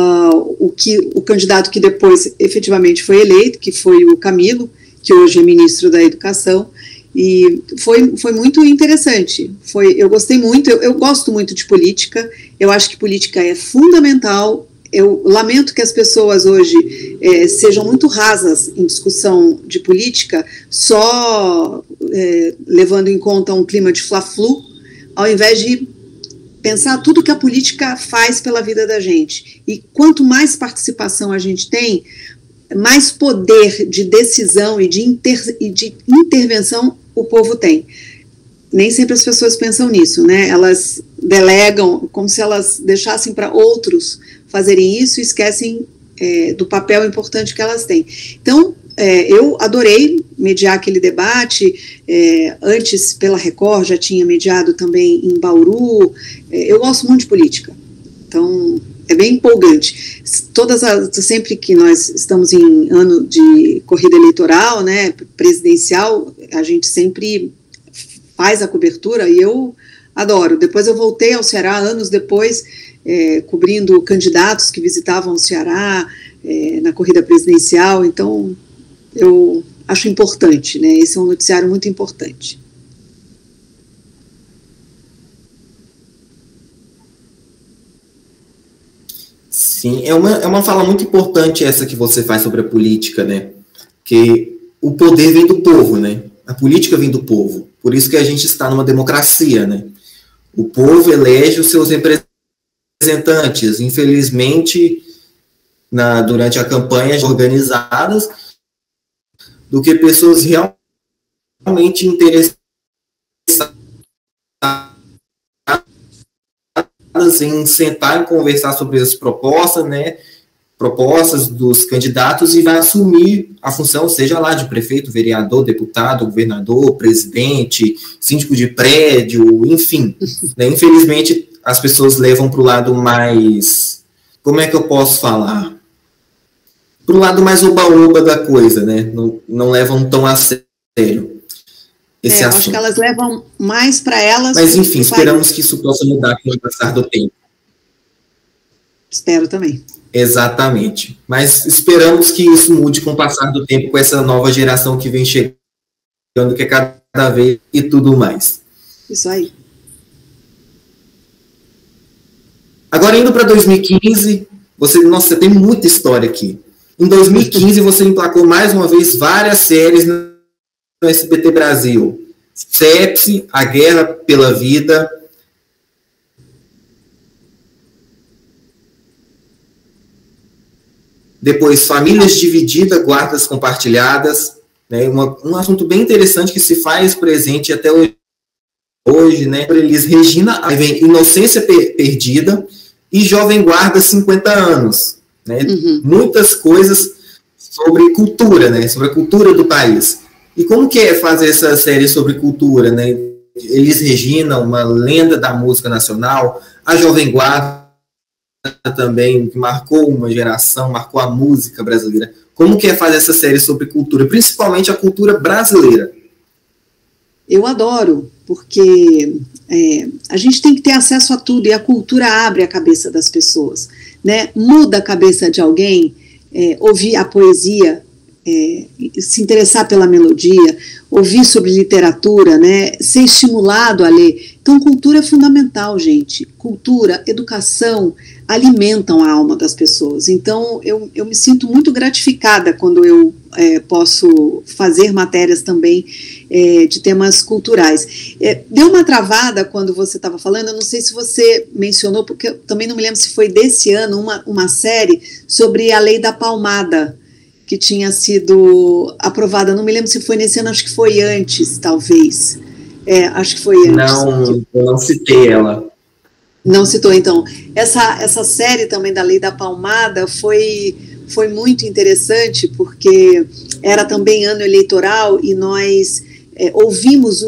o candidato que depois efetivamente foi eleito, que foi o Camilo, que hoje é ministro da Educação, e foi muito interessante. Eu gostei muito, eu gosto muito de política, eu acho que política é fundamental. Eu lamento que as pessoas hoje sejam muito rasas em discussão de política, só levando em conta um clima de fla-flu, ao invés de pensar tudo que a política faz pela vida da gente. E quanto mais participação a gente tem, mais poder de decisão e de intervenção o povo tem. Nem sempre as pessoas pensam nisso, né? Elas delegam como se elas deixassem para outros fazerem isso e esquecem do papel importante que elas têm. Então, eu adorei mediar aquele debate. Antes, pela Record, já tinha mediado também em Bauru. Eu gosto muito de política, então é bem empolgante. Sempre que nós estamos em ano de corrida eleitoral, né, presidencial, a gente sempre faz a cobertura, e eu adoro. Depois eu voltei ao Ceará, anos depois, cobrindo candidatos que visitavam o Ceará na corrida presidencial, então eu acho importante, né? Esse é um noticiário muito importante. Sim, é uma fala muito importante essa que você faz sobre a política, né? Que o poder vem do povo, né? A política vem do povo. Por isso que a gente está numa democracia, né? O povo elege os seus representantes. Infelizmente, durante a campanha, organizadas, do que pessoas realmente interessadas em sentar e conversar sobre as propostas, né? Propostas dos candidatos, e vai assumir a função, seja lá de prefeito, vereador, deputado, governador, presidente, síndico de prédio, enfim. Né? Infelizmente, as pessoas levam para o lado mais, como é que eu posso falar? Para o lado mais oba-oba da coisa, né? Não levam tão a sério esse assunto. Acho que elas levam mais para elas. Mas, enfim, esperamos que isso possa mudar com o passar do tempo. Espero também. Exatamente. Mas esperamos que isso mude com o passar do tempo, com essa nova geração que vem chegando, que é cada vez e tudo mais. Isso aí. Agora, indo para 2015, você tem muita história aqui. Em 2015, você emplacou mais uma vez várias séries no SBT Brasil. Sepsi, A Guerra pela Vida. Depois, Famílias Divididas, Guardas Compartilhadas. Né? Um assunto bem interessante que se faz presente até hoje, né? Elis Regina, aí vem Inocência Perdida e Jovem Guarda 50 anos. Né? Uhum. Muitas coisas sobre cultura, né? Sobre a cultura do país. E como que é fazer essa série sobre cultura, né? Elis Regina, uma lenda da música nacional, a Jovem Guarda também, que marcou uma geração, marcou a música brasileira. Como que é fazer essa série sobre cultura, principalmente a cultura brasileira? Eu adoro, porque a gente tem que ter acesso a tudo, e a cultura abre a cabeça das pessoas, né? Muda a cabeça de alguém, ouvir a poesia se interessar pela melodia, ouvir sobre literatura, né, ser estimulado a ler. Então, cultura é fundamental, gente. Cultura, educação alimentam a alma das pessoas. Então, eu me sinto muito gratificada quando eu posso fazer matérias também de temas culturais. Deu uma travada quando você estava falando, eu não sei se você mencionou, porque eu também não me lembro se foi desse ano, uma série sobre a lei da palmada, que tinha sido aprovada, não me lembro se foi nesse ano, acho que foi antes, talvez. Acho que foi antes. Não, eu não citei ela. Não citou, então. Essa série também da Lei da Palmada foi muito interessante, porque era também ano eleitoral e nós ouvimos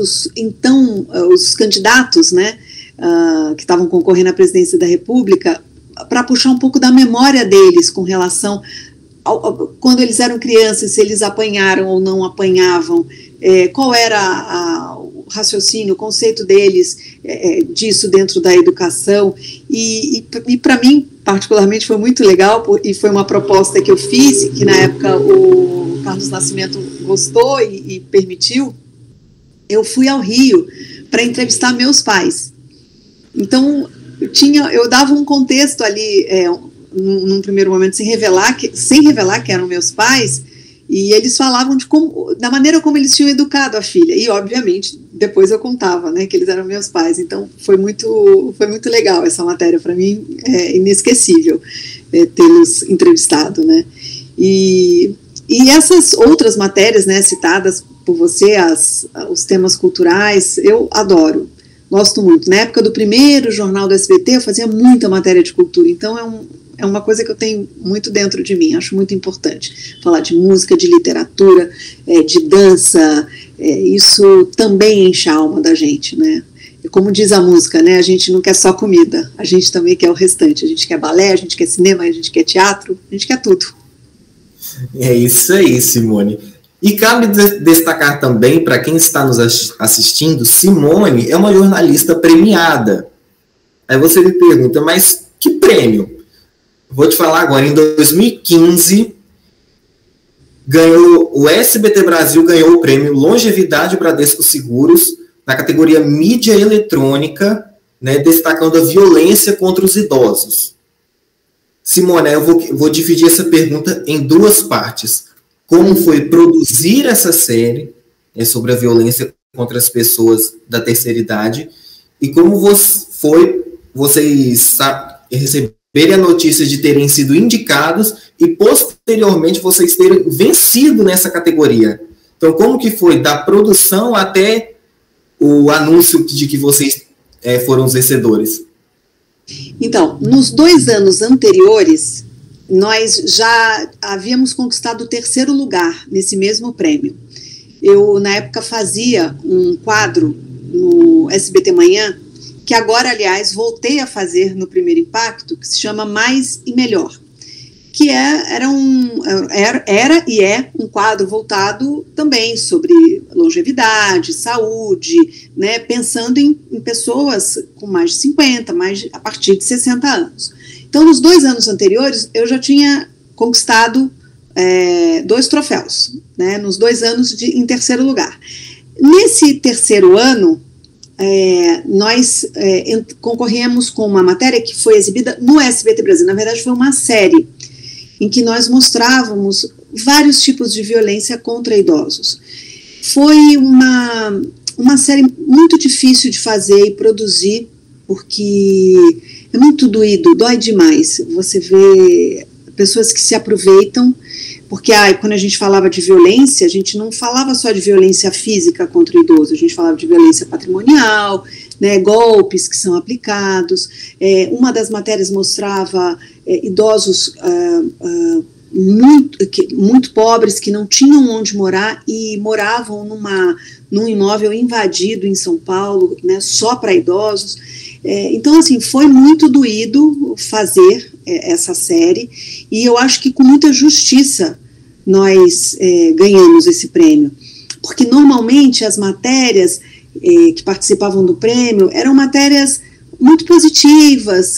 os candidatos, né, que estavam concorrendo à presidência da República, para puxar um pouco da memória deles com relação quando eles eram crianças, se eles apanharam ou não apanhavam, qual era o raciocínio, o conceito deles disso dentro da educação, e para mim, particularmente, foi muito legal, e foi uma proposta que eu fiz, que na época o Carlos Nascimento gostou e permitiu. Eu fui ao Rio para entrevistar meus pais. Então, eu dava um contexto ali, num primeiro momento, sem revelar que eram meus pais, e eles falavam da maneira como eles tinham educado a filha, e obviamente depois eu contava, né, que eles eram meus pais. Então foi muito legal essa matéria, para mim é inesquecível tê-los entrevistado, né, e essas outras matérias, né, citadas por você, os temas culturais, eu adoro, gosto muito. Na época do primeiro jornal do SBT eu fazia muita matéria de cultura, então é uma coisa que eu tenho muito dentro de mim, acho muito importante falar de música, de literatura, de dança, isso também enche a alma da gente, né? E como diz a música, né, a gente não quer só comida, a gente também quer o restante, a gente quer balé, a gente quer cinema, a gente quer teatro, a gente quer tudo. É isso aí, Simone. E cabe destacar também, para quem está nos assistindo, Simone é uma jornalista premiada. Aí você me pergunta, mas que prêmio? Vou te falar agora, em 2015, o SBT Brasil ganhou o prêmio Longevidade Bradesco Seguros, na categoria mídia eletrônica, né, destacando a violência contra os idosos. Simone, eu vou dividir essa pergunta em duas partes. Como foi produzir essa série sobre a violência contra as pessoas da terceira idade, e como vocês receberem a notícia de terem sido indicados e, posteriormente, vocês terem vencido nessa categoria. Então, como que foi da produção até o anúncio de que vocês foram os vencedores? Então, nos 2 anos anteriores, nós já havíamos conquistado o 3º lugar nesse mesmo prêmio. Eu, na época, fazia um quadro no SBT Manhã, que agora, aliás, voltei a fazer no Primeiro Impacto, que se chama Mais e Melhor, que era e é um quadro voltado também sobre longevidade, saúde, né, pensando em pessoas com mais de 50, a partir de 60 anos. Então, nos 2 anos anteriores, eu já tinha conquistado 2 troféus, né, nos 2 anos em 3º lugar. Nesse 3º ano, nós concorremos com uma matéria que foi exibida no SBT Brasil. Na verdade, foi uma série em que nós mostrávamos vários tipos de violência contra idosos. Foi uma série muito difícil de fazer e produzir, porque é muito doído, dói demais. Você vê pessoas que se aproveitam, porque quando a gente falava de violência, a gente não falava só de violência física contra o idoso, a gente falava de violência patrimonial, né, golpes que são aplicados. Uma das matérias mostrava idosos muito pobres, que não tinham onde morar e moravam num imóvel invadido em São Paulo, né, só para idosos. Então, assim, foi muito doído fazer essa série, e eu acho que com muita justiça nós ganhamos esse prêmio, porque normalmente as matérias que participavam do prêmio eram matérias muito positivas,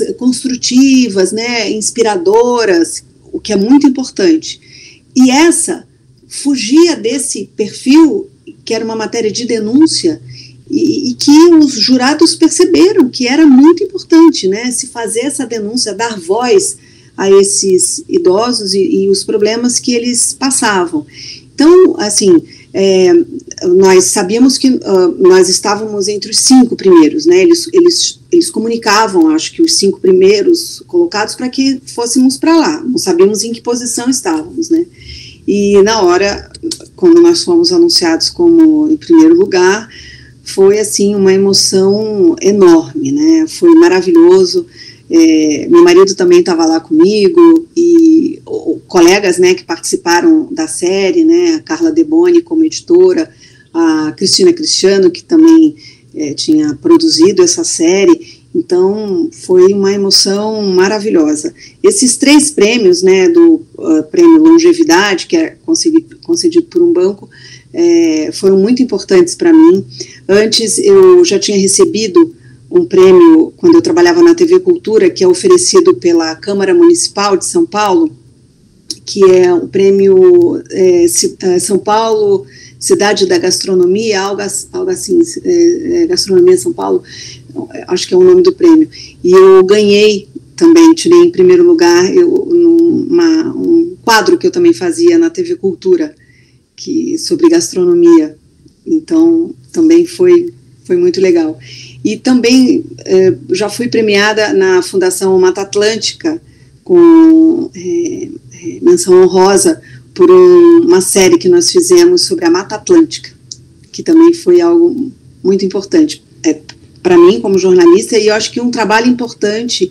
construtivas, né, inspiradoras, o que é muito importante. E essa fugia desse perfil, que era uma matéria de denúncia, e que os jurados perceberam que era muito importante, né, se fazer essa denúncia, dar voz a esses idosos e os problemas que eles passavam. Então, assim, nós sabíamos que nós estávamos entre os 5 primeiros, né, eles comunicavam, acho que os 5 primeiros colocados para que fôssemos para lá, não sabíamos em que posição estávamos, né, e na hora, quando nós fomos anunciados como em primeiro lugar, foi, assim, uma emoção enorme, né, foi maravilhoso. Meu marido também estava lá comigo, e colegas, né, que participaram da série, né, a Carla Deboni como editora, a Cristina Cristiano, que também tinha produzido essa série. Então foi uma emoção maravilhosa. Esses 3 prêmios, né, do prêmio Longevidade, que é concedido por um banco, foram muito importantes para mim. Antes eu já tinha recebido um prêmio quando eu trabalhava na TV Cultura, que é oferecido pela Câmara Municipal de São Paulo, que é o prêmio São Paulo, Cidade da Gastronomia, algo assim, Gastronomia São Paulo, acho que é o nome do prêmio. E eu ganhei também, tirei em primeiro lugar um quadro que eu também fazia na TV Cultura, sobre gastronomia. Então, também foi muito legal. E também já fui premiada na Fundação Mata Atlântica com menção honrosa por uma série que nós fizemos sobre a Mata Atlântica, que também foi algo muito importante para mim como jornalista, e eu acho que um trabalho importante,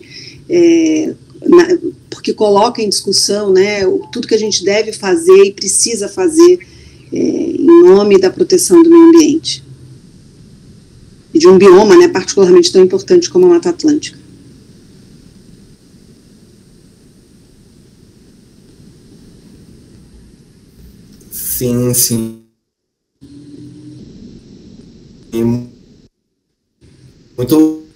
porque coloca em discussão, né, tudo que a gente deve fazer e precisa fazer em nome da proteção do meio ambiente. E de um bioma, né, particularmente tão importante como a Mata Atlântica. Sim, sim. Muito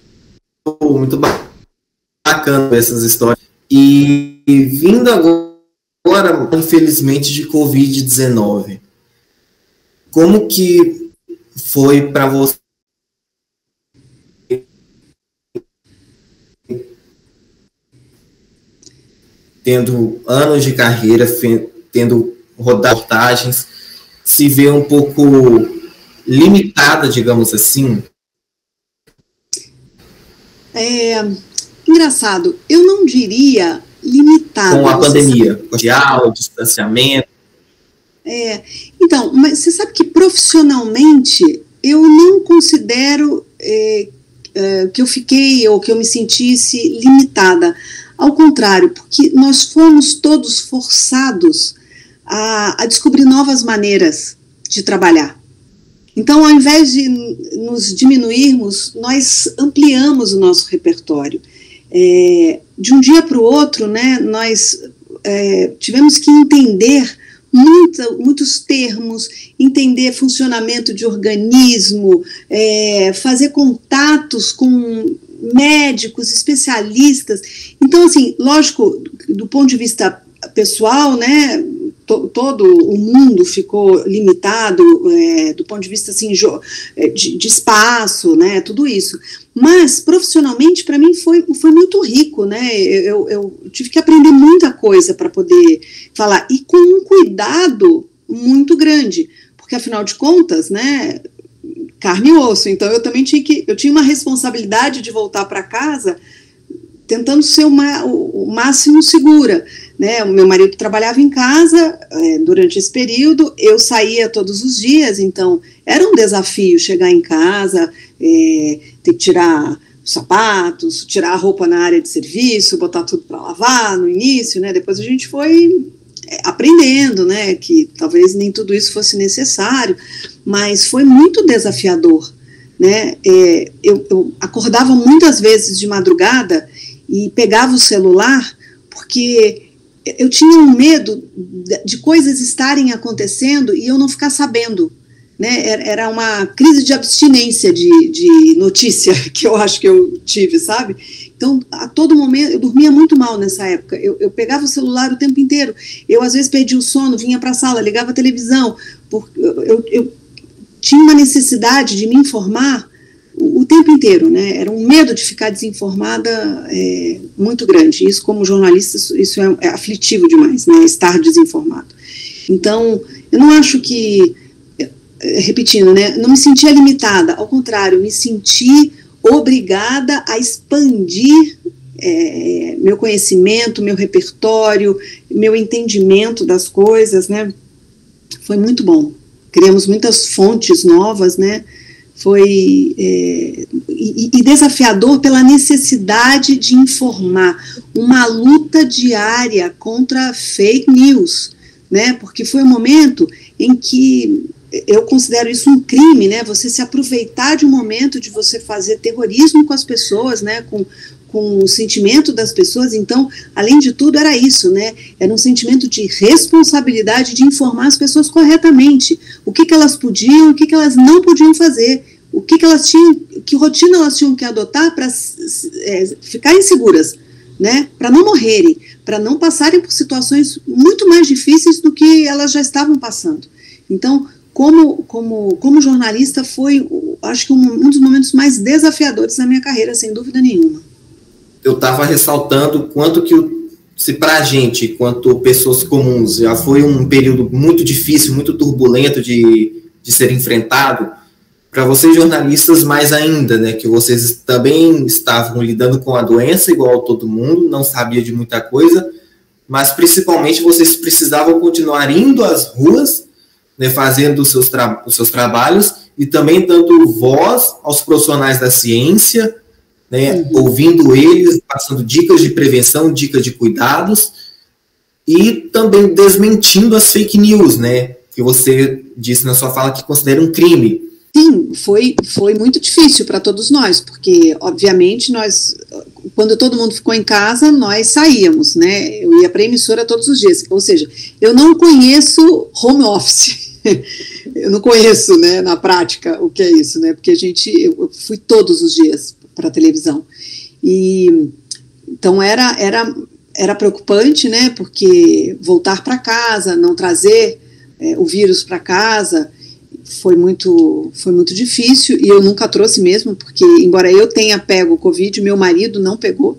bacana essas histórias. E vindo agora, infelizmente, de Covid-19, como que foi para você tendo anos de carreira, tendo rodagens, se vê um pouco limitada, digamos assim? Engraçado, eu não diria limitada. Com a pandemia, social, distanciamento. Então, mas você sabe que profissionalmente eu não considero que eu fiquei ou que eu me sentisse limitada. Ao contrário, porque nós fomos todos forçados a descobrir novas maneiras de trabalhar. Então, ao invés de nos diminuirmos, nós ampliamos o nosso repertório. De um dia para o outro, né, nós tivemos que entender muitos termos, entender funcionamento de organismo, fazer contatos com médicos, especialistas. Então, assim, lógico, do ponto de vista pessoal, né, todo o mundo ficou limitado do ponto de vista assim, de espaço, né, tudo isso. Mas, profissionalmente, para mim foi muito rico, né, eu tive que aprender muita coisa para poder falar, e com um cuidado muito grande, porque, afinal de contas, né, carne e osso, então eu também tinha uma responsabilidade de voltar para casa tentando ser o máximo segura, né? O meu marido trabalhava em casa durante esse período, eu saía todos os dias, então era um desafio chegar em casa, ter que tirar os sapatos, tirar a roupa na área de serviço, botar tudo para lavar no início, né? Depois a gente foi aprendendo, né, que talvez nem tudo isso fosse necessário, mas foi muito desafiador, né? Eu acordava muitas vezes de madrugada e pegava o celular, porque eu tinha um medo de coisas estarem acontecendo e eu não ficar sabendo, né? Era uma crise de abstinência de notícia que eu acho que eu tive, sabe? Então, a todo momento, eu dormia muito mal nessa época, eu pegava o celular o tempo inteiro, eu às vezes perdia o sono, vinha para a sala, ligava a televisão, eu tinha uma necessidade de me informar o tempo inteiro, né? Era um medo de ficar desinformada muito grande. Isso, como jornalista, isso é aflitivo demais, né? Estar desinformado. Então, eu não acho que, repetindo, né? Não me sentia limitada, ao contrário, me senti obrigada a expandir meu conhecimento, meu repertório, meu entendimento das coisas, né? Foi muito bom. Criamos muitas fontes novas, né? Foi e desafiador pela necessidade de informar, uma luta diária contra fake news, né? Porque foi um momento em que eu considero isso um crime, né? Você se aproveitar de um momento de você fazer terrorismo com as pessoas, né? Com o sentimento das pessoas. Então, além de tudo, era isso, né? Era um sentimento de responsabilidade de informar as pessoas corretamente. O que elas podiam, o que elas não podiam fazer, o que elas tinham, que rotina elas tinham que adotar para ficarem seguras, né? Para não morrerem, para não passarem por situações muito mais difíceis do que elas já estavam passando. Então, como jornalista, foi, acho que um dos momentos mais desafiadores da minha carreira, sem dúvida nenhuma. Eu estava ressaltando quanto que, se para a gente, quanto pessoas comuns, já foi um período muito difícil, muito turbulento de ser enfrentado, para vocês jornalistas mais ainda, né, que vocês também estavam lidando com a doença, igual todo mundo, não sabia de muita coisa, mas principalmente vocês precisavam continuar indo às ruas, né, fazendo os seus trabalhos, e também dando voz aos profissionais da ciência, né, ouvindo eles, passando dicas de prevenção, dicas de cuidados, e também desmentindo as fake news, né, que você disse na sua fala que considera um crime. Sim, foi muito difícil para todos nós, porque, obviamente, nós, quando todo mundo ficou em casa, nós saíamos, né, eu ia para a emissora todos os dias, ou seja, eu não conheço home office, eu não conheço, né, na prática, o que é isso, né, porque eu fui todos os dias para a televisão, e então era preocupante, né, porque voltar para casa, não trazer o vírus para casa, foi muito difícil, e eu nunca trouxe mesmo, porque embora eu tenha pego o Covid, meu marido não pegou,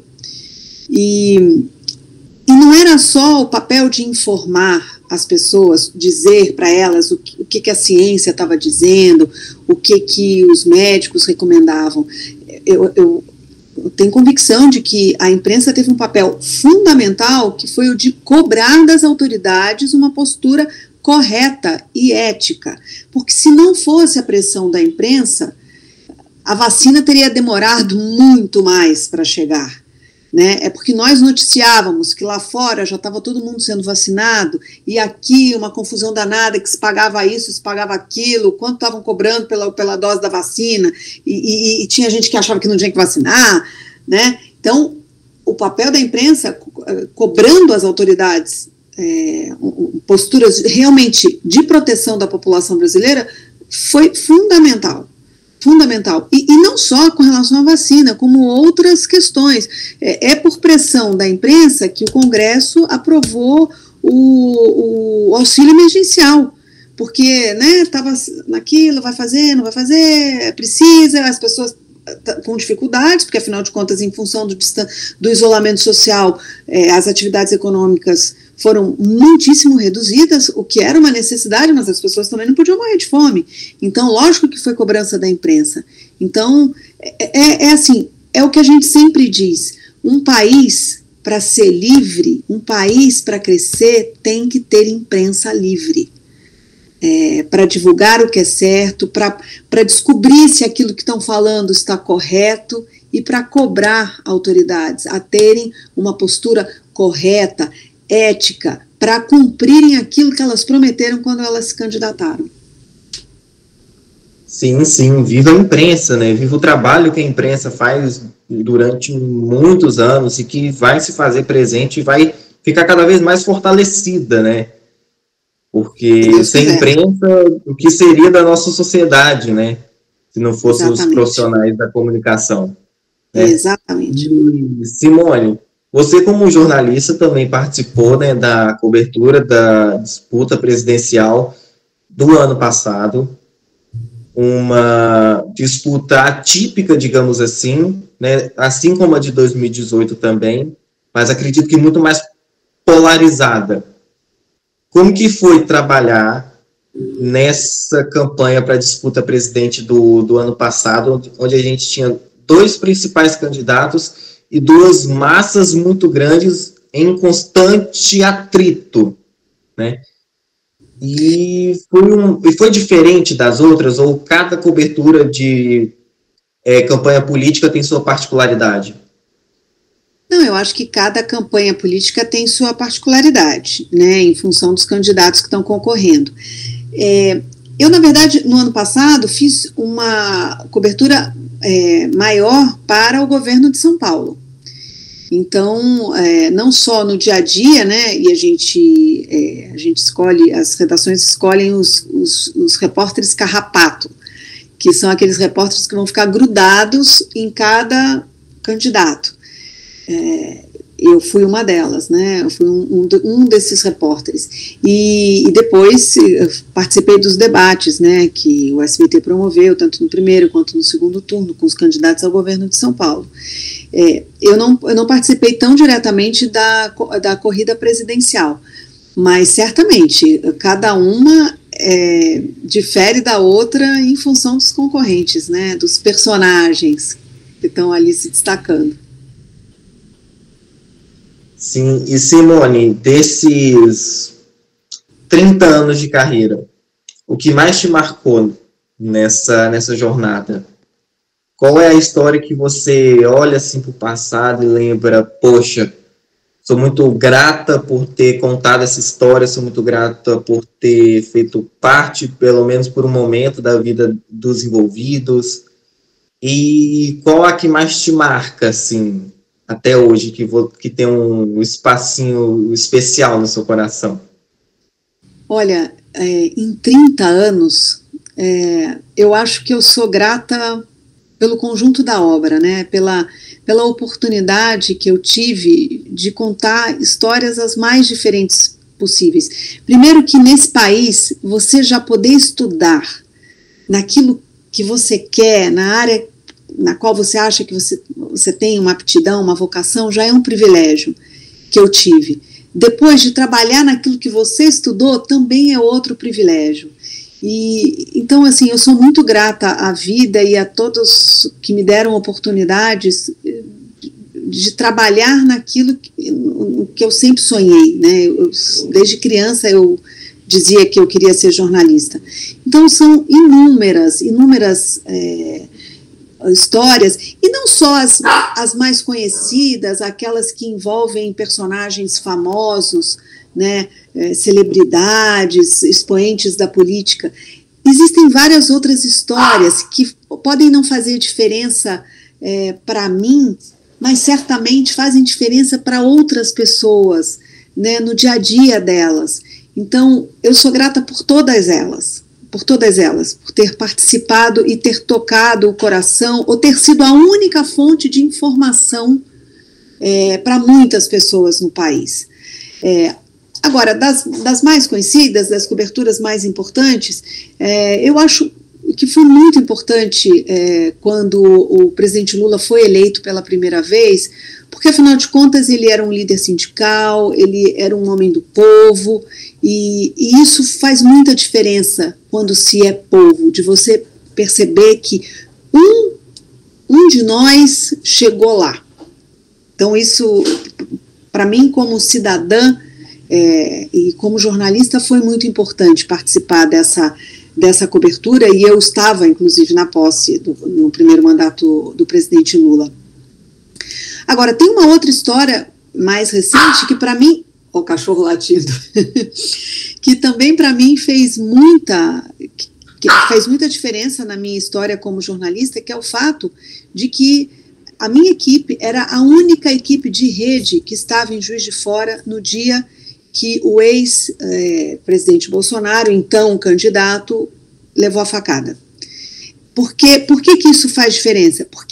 e não era só o papel de informar as pessoas, dizer para elas o que a ciência estava dizendo, o que os médicos recomendavam. Eu tenho convicção de que a imprensa teve um papel fundamental, que foi o de cobrar das autoridades uma postura correta e ética, porque se não fosse a pressão da imprensa, a vacina teria demorado muito mais para chegar, né? É porque nós noticiávamos que lá fora já estava todo mundo sendo vacinado, e aqui uma confusão danada, que se pagava isso, se pagava aquilo, quanto estavam cobrando pela dose da vacina, e tinha gente que achava que não tinha que vacinar, né? Então, o papel da imprensa, cobrando as autoridades posturas realmente de proteção da população brasileira, foi fundamental. E não só com relação à vacina, como outras questões. É por pressão da imprensa que o Congresso aprovou o auxílio emergencial, porque, né, estava naquilo, vai fazer, não vai fazer, precisa, as pessoas com dificuldades, porque afinal de contas, em função do isolamento social, as atividades econômicas foram muitíssimo reduzidas, o que era uma necessidade, mas as pessoas também não podiam morrer de fome. Então, lógico que foi cobrança da imprensa. Então, assim, é o que a gente sempre diz, um país, para ser livre, um país, para crescer, tem que ter imprensa livre. Para divulgar o que é certo, para descobrir se aquilo que estão falando está correto, e para cobrar autoridades a terem uma postura correta, ética, para cumprirem aquilo que elas prometeram quando elas se candidataram. Sim, viva a imprensa, né? Viva o trabalho que a imprensa faz durante muitos anos e que vai se fazer presente e vai ficar cada vez mais fortalecida, né? Porque sem imprensa, o que seria da nossa sociedade, né? Se não fossem os profissionais da comunicação. né? Exatamente. E, Simone, você como jornalista também participou, né, da cobertura da disputa presidencial do ano passado, uma disputa atípica, digamos assim, né, assim como a de 2018 também, mas acredito que muito mais polarizada. Como que foi trabalhar nessa campanha para a disputa presidente do ano passado, onde a gente tinha dois principais candidatos e duas massas muito grandes em constante atrito, né? E foi diferente das outras, ou cada cobertura de campanha política tem sua particularidade? Não, eu acho que cada campanha política tem sua particularidade, né, em função dos candidatos que estão concorrendo. Eu, na verdade, no ano passado, fiz uma cobertura maior para o governo de São Paulo. Então, não só no dia a dia, né, e a gente escolhe, as redações escolhem os repórteres carrapato, que são aqueles repórteres que vão ficar grudados em cada candidato. Eu fui uma delas, né? Eu fui um desses repórteres. E depois participei dos debates, né, que o SBT promoveu, tanto no primeiro quanto no segundo turno, com os candidatos ao governo de São Paulo. Eu não participei tão diretamente da corrida presidencial, mas certamente cada uma difere da outra em função dos concorrentes, né, dos personagens que estão ali se destacando. Sim, e Simone, desses 30 anos de carreira, o que mais te marcou nessa jornada? Qual é a história que você olha assim para o passado e lembra, poxa, sou muito grata por ter contado essa história, sou muito grata por ter feito parte, pelo menos por um momento, da vida dos envolvidos? E qual a que mais te marca, assim, até hoje, que tem um espacinho especial no seu coração? Olha, em 30 anos, eu acho que eu sou grata pelo conjunto da obra, né? Pela oportunidade que eu tive de contar histórias as mais diferentes possíveis. Primeiro que nesse país, você já poder estudar naquilo que você quer, na área na qual você acha que você tem uma aptidão, uma vocação, já é um privilégio que eu tive. Depois de trabalhar naquilo que você estudou, também é outro privilégio. E então, assim, eu sou muito grata à vida e a todos que me deram oportunidades de trabalhar naquilo que eu sempre sonhei, né? Desde criança eu dizia que eu queria ser jornalista. Então, são inúmeras histórias, e não só as mais conhecidas, aquelas que envolvem personagens famosos, né, celebridades, expoentes da política. Existem várias outras histórias que podem não fazer diferença para mim, mas certamente fazem diferença para outras pessoas, né, no dia a dia delas. Então, eu sou grata por todas elas, por ter participado e ter tocado o coração, ou ter sido a única fonte de informação para muitas pessoas no país. Agora, das mais conhecidas, das coberturas mais importantes, eu acho que foi muito importante quando o presidente Lula foi eleito pela primeira vez, porque, afinal de contas, ele era um líder sindical, ele era um homem do povo, e isso faz muita diferença quando se é povo, de você perceber que um de nós chegou lá. Então, isso, para mim, como cidadã e como jornalista, foi muito importante participar dessa cobertura, e eu estava, inclusive, na posse no primeiro mandato do presidente Lula. Agora, tem uma outra história mais recente que, para mim, o cachorro latindo, que também, para mim, fez muita diferença na minha história como jornalista, que é o fato de que a minha equipe era a única equipe de rede que estava em Juiz de Fora no dia que o ex-presidente Bolsonaro, então candidato, levou a facada. Por que isso faz diferença? Porque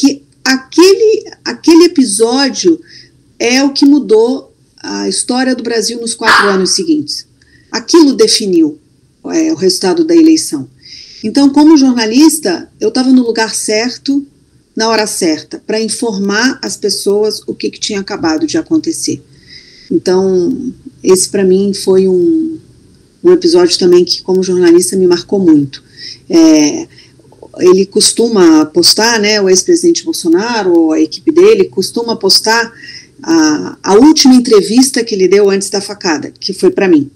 aquele episódio é o que mudou a história do Brasil nos 4 anos seguintes. Aquilo definiu o resultado da eleição. Então, como jornalista, eu estava no lugar certo, na hora certa, para informar as pessoas o que tinha acabado de acontecer. Então, esse para mim foi um episódio também que, como jornalista, me marcou muito. Ele costuma postar, né, o ex-presidente Bolsonaro, a equipe dele, costuma postar a última entrevista que ele deu antes da facada, que foi para mim.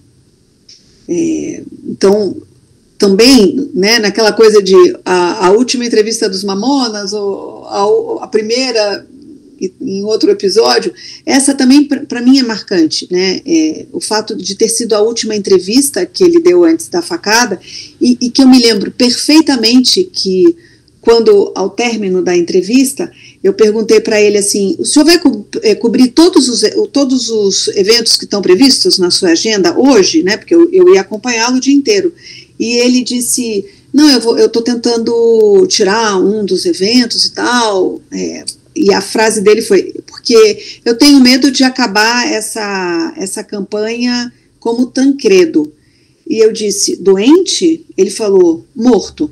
Então, também, né, naquela coisa de a última entrevista dos Mamonas, ou a primeira em outro episódio, essa também para mim é marcante, né, o fato de ter sido a última entrevista que ele deu antes da facada, e que eu me lembro perfeitamente que, quando, ao término da entrevista, eu perguntei para ele assim, o senhor vai cobrir todos os eventos que estão previstos na sua agenda hoje, né, porque eu ia acompanhá-lo o dia inteiro, e ele disse, não, eu estou tentando tirar um dos eventos e tal, e a frase dele foi, porque eu tenho medo de acabar essa campanha como Tancredo. E eu disse, doente? Ele falou, morto.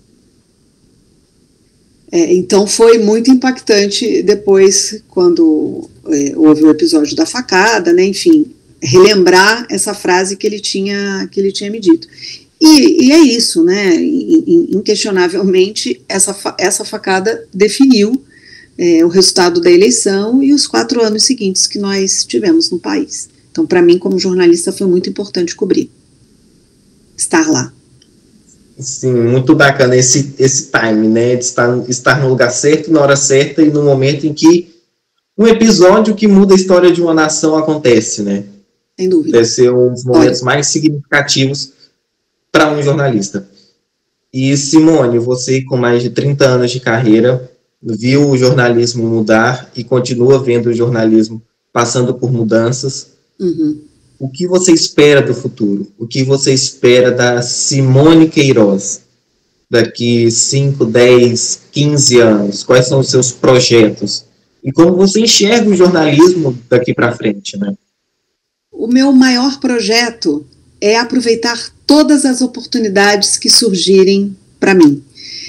Então foi muito impactante depois, quando houve o episódio da facada, né, enfim, relembrar essa frase que ele tinha me dito. E é isso, né, inquestionavelmente, essa facada definiu o resultado da eleição e os 4 anos seguintes que nós tivemos no país. Então, para mim, como jornalista, foi muito importante cobrir, estar lá. Sim, muito bacana esse time, né, de estar no lugar certo, na hora certa e no momento em que um episódio que muda a história de uma nação acontece, né? Sem dúvida. Deve ser um dos momentos mais significativos para um jornalista. E, Simone, você com mais de 30 anos de carreira, viu o jornalismo mudar e continua vendo o jornalismo passando por mudanças. Uhum. O que você espera do futuro? O que você espera da Simone Queiroz daqui 5, 10, 15 anos? Quais são os seus projetos? E como você enxerga o jornalismo daqui para frente, né? O meu maior projeto é aproveitar todas as oportunidades que surgirem para mim.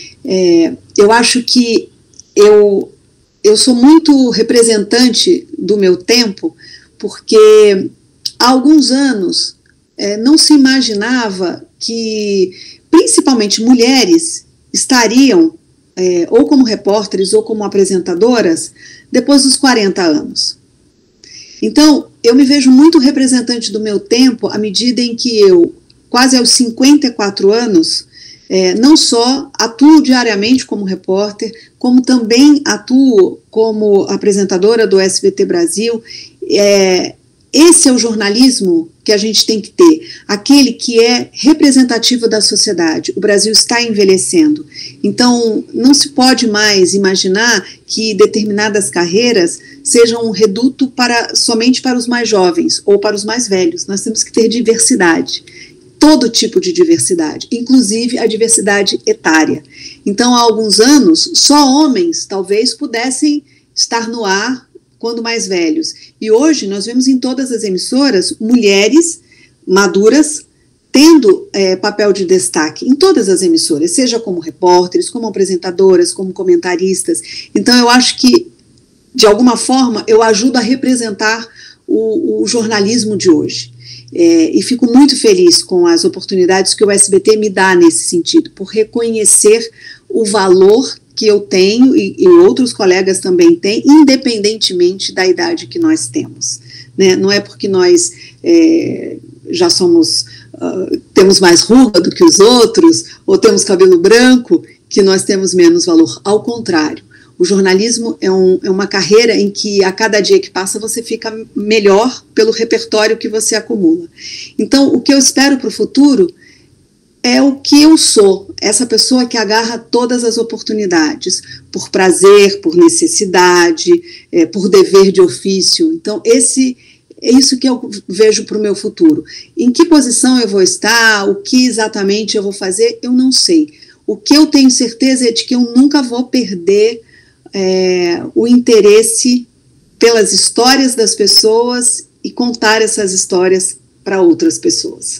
Eu acho que eu sou muito representante do meu tempo, porque há alguns anos não se imaginava que, principalmente mulheres, estariam ou como repórteres ou como apresentadoras depois dos 40 anos. Então, eu me vejo muito representante do meu tempo à medida em que eu, quase aos 54 anos, não só atuo diariamente como repórter, como também atuo como apresentadora do SBT Brasil. Esse é o jornalismo que a gente tem que ter, aquele que é representativo da sociedade. O Brasil está envelhecendo, então não se pode mais imaginar que determinadas carreiras sejam um reduto somente para os mais jovens ou para os mais velhos. Nós temos que ter diversidade, todo tipo de diversidade, inclusive a diversidade etária. Então, há alguns anos, só homens talvez pudessem estar no ar quando mais velhos. E hoje nós vemos em todas as emissoras mulheres maduras tendo papel de destaque em todas as emissoras, seja como repórteres, como apresentadoras, como comentaristas. Então eu acho que, de alguma forma, eu ajudo a representar o jornalismo de hoje. E fico muito feliz com as oportunidades que o SBT me dá nesse sentido, por reconhecer o valor que eu tenho e outros colegas também têm, independentemente da idade que nós temos, né? Não é porque nós já somos, temos mais ruga do que os outros, ou temos cabelo branco, que nós temos menos valor. Ao contrário, o jornalismo é uma carreira em que a cada dia que passa você fica melhor pelo repertório que você acumula. Então, o que eu espero para o futuro é o que eu sou, essa pessoa que agarra todas as oportunidades, por prazer, por necessidade, por dever de ofício. Então, é isso que eu vejo para o meu futuro. Em que posição eu vou estar, o que exatamente eu vou fazer, eu não sei. O que eu tenho certeza é de que eu nunca vou perder o interesse pelas histórias das pessoas e contar essas histórias para outras pessoas.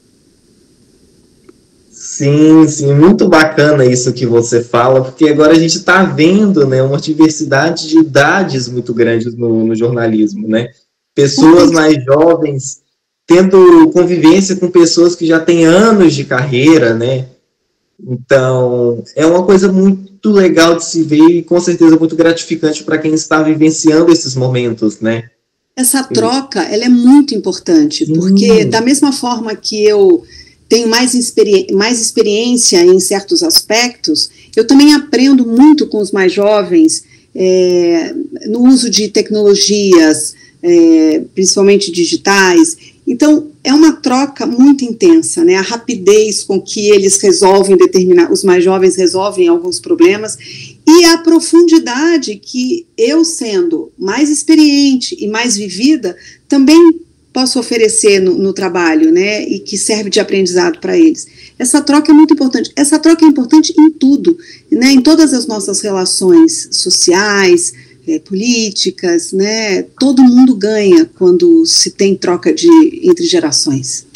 Sim, sim, muito bacana isso que você fala, porque agora a gente está vendo, né, uma diversidade de idades muito grandes no jornalismo, né? Pessoas mais jovens tendo convivência com pessoas que já têm anos de carreira, né? Então, é uma coisa muito legal de se ver e com certeza muito gratificante para quem está vivenciando esses momentos, né? Essa troca, ela é muito importante, porque da mesma forma que eu tenho mais experiência em certos aspectos, eu também aprendo muito com os mais jovens no uso de tecnologias, principalmente digitais. Então, é uma troca muito intensa, né? A rapidez com que eles resolvem os mais jovens resolvem alguns problemas, e a profundidade que eu, sendo mais experiente e mais vivida, também posso oferecer no trabalho, né, e que serve de aprendizado para eles. Essa troca é muito importante. Essa troca é importante em tudo, né, em todas as nossas relações sociais, políticas, né, todo mundo ganha quando se tem troca entre gerações.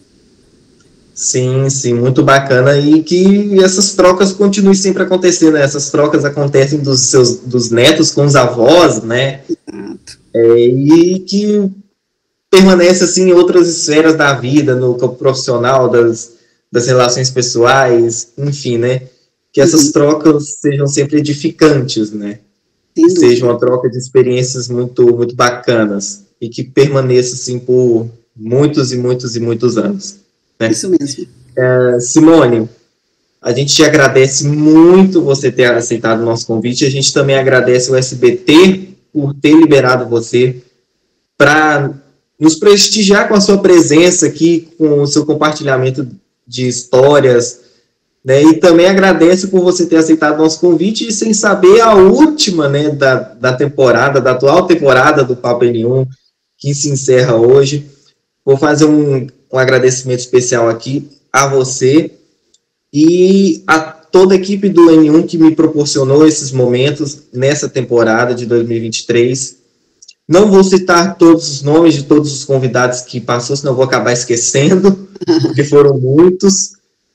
Sim, sim, muito bacana, e que essas trocas continuem sempre acontecendo, né? Essas trocas acontecem dos netos com os avós, né? Exato. E que permanece assim em outras esferas da vida, no campo profissional, das relações pessoais, enfim, né? Que essas trocas sejam sempre edificantes, né? Que seja uma troca de experiências muito, muito bacanas e que permaneça assim por muitos e muitos e muitos anos, né? Isso mesmo. Simone, a gente te agradece muito você ter aceitado o nosso convite. A gente também agradece o SBT por ter liberado você para nos prestigiar com a sua presença aqui, com o seu compartilhamento de histórias, né? E também agradeço por você ter aceitado o nosso convite, e sem saber a última, né, da temporada, da atual temporada do Papo N1, que se encerra hoje. Vou fazer um agradecimento especial aqui a você e a toda a equipe do N1 que me proporcionou esses momentos nessa temporada de 2023. Não vou citar todos os nomes de todos os convidados que passou, senão eu vou acabar esquecendo, porque foram muitos.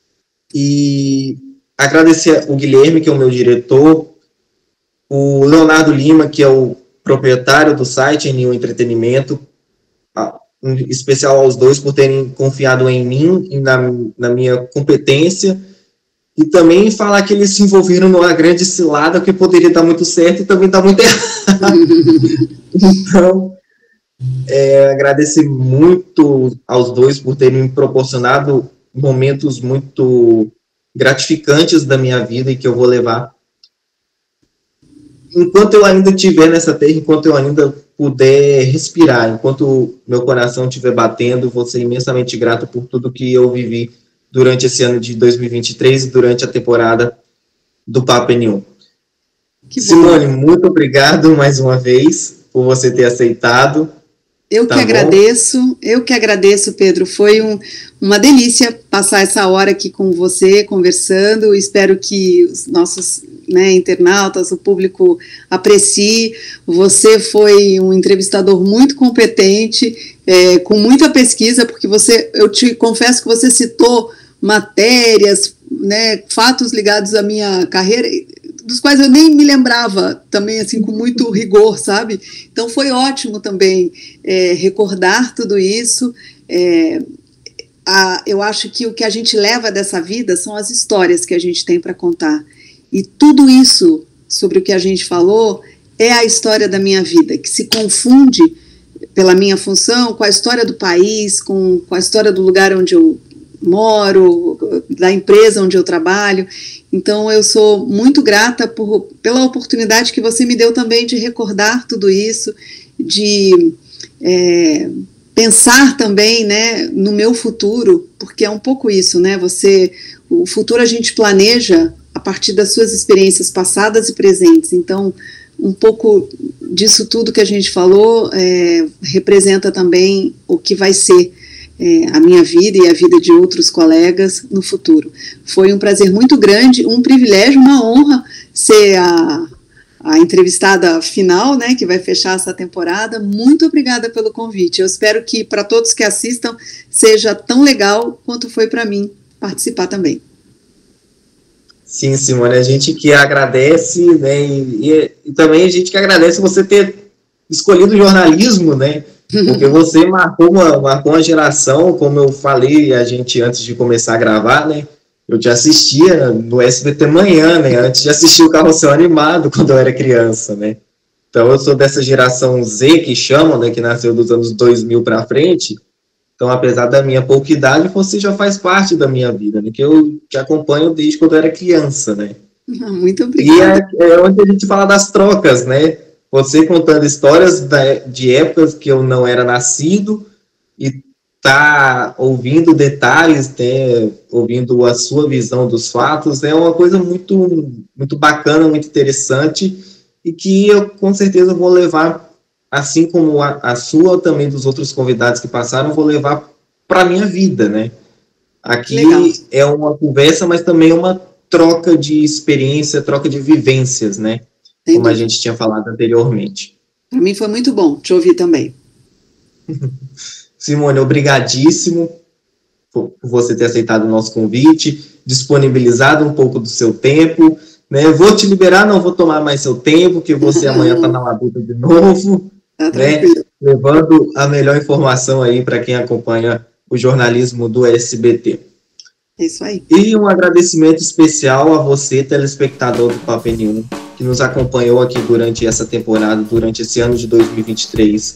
E agradecer o Guilherme, que é o meu diretor, o Leonardo Lima, que é o proprietário do site N1 Entretenimento, em especial aos dois por terem confiado em mim e na minha competência, e também falar que eles se envolveram numa grande cilada que poderia dar muito certo e também dar muito errado. Então, agradecer muito aos dois por terem me proporcionado momentos muito gratificantes da minha vida e que eu vou levar enquanto eu ainda estiver nessa terra, enquanto eu ainda puder respirar, enquanto meu coração estiver batendo. Vou ser imensamente grato por tudo que eu vivi durante esse ano de 2023 e durante a temporada do Papo N1. Simone, muito obrigado mais uma vez por você ter aceitado. Eu que agradeço, Pedro. Foi uma delícia passar essa hora aqui com você, conversando. Espero que os nossos internautas, o público aprecie. Você foi um entrevistador muito competente, com muita pesquisa, porque eu te confesso que você citou matérias, fatos ligados à minha carreira, dos quais eu nem me lembrava, também assim, com muito rigor, sabe? Então foi ótimo também recordar tudo isso. Eu acho que o que a gente leva dessa vida são as histórias que a gente tem para contar, e tudo isso sobre o que a gente falou é a história da minha vida, que se confunde pela minha função com a história do país, com a história do lugar onde eu moro, da empresa onde eu trabalho. Então eu sou muito grata pela oportunidade que você me deu também de recordar tudo isso, de pensar também, no meu futuro, porque é um pouco isso, o futuro a gente planeja a partir das suas experiências passadas e presentes. Então um pouco disso tudo que a gente falou representa também o que vai ser a minha vida e a vida de outros colegas no futuro. Foi um prazer muito grande, um privilégio, uma honra ser a entrevistada final, né, que vai fechar essa temporada. Muito obrigada pelo convite. Eu espero que para todos que assistam seja tão legal quanto foi para mim participar também. Sim, Simone, a gente que agradece, né, e também a gente que agradece você ter escolhido o jornalismo, né, porque você marcou uma geração, como eu falei a gente antes de começar a gravar, né, eu te assistia no SBT Manhã, né, antes de assistir o Carrossel Animado, quando eu era criança, né, então eu sou dessa geração Z, que chamam, né, que nasceu dos anos 2000 para frente. Então, apesar da minha pouca idade, você já faz parte da minha vida, né? Que eu te acompanho desde quando eu era criança, né? Muito obrigada. E é onde a gente fala das trocas, né? Você contando histórias de épocas que eu não era nascido e tá ouvindo detalhes, né? Ouvindo a sua visão dos fatos, é uma coisa muito, muito bacana, muito interessante e que eu com certeza vou levar, assim como a sua, também dos outros convidados que passaram, vou levar para a minha vida, né? Aqui legal. É uma conversa, mas também uma troca de experiência, troca de vivências, né? Como a gente tinha falado anteriormente. Para mim foi muito bom te ouvir também. Simone, obrigadíssimo por você ter aceitado o nosso convite, disponibilizado um pouco do seu tempo, né? Vou te liberar, não vou tomar mais seu tempo, que você amanhã está na labuta de novo. Né, levando a melhor informação aí para quem acompanha o jornalismo do SBT. Isso aí. E um agradecimento especial a você, telespectador do Papo N1, que nos acompanhou aqui durante essa temporada, durante esse ano de 2023.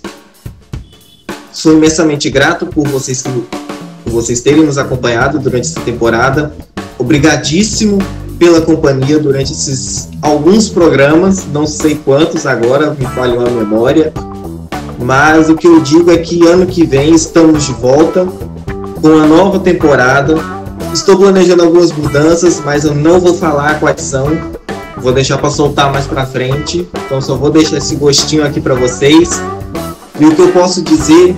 Sou imensamente grato por vocês terem nos acompanhado durante essa temporada. Obrigadíssimo pela companhia durante esses alguns programas, não sei quantos agora, me falhou a memória. Mas o que eu digo é que ano que vem estamos de volta com uma nova temporada. Estou planejando algumas mudanças, mas eu não vou falar quais são. Vou deixar para soltar mais para frente. Então só vou deixar esse gostinho aqui para vocês. E o que eu posso dizer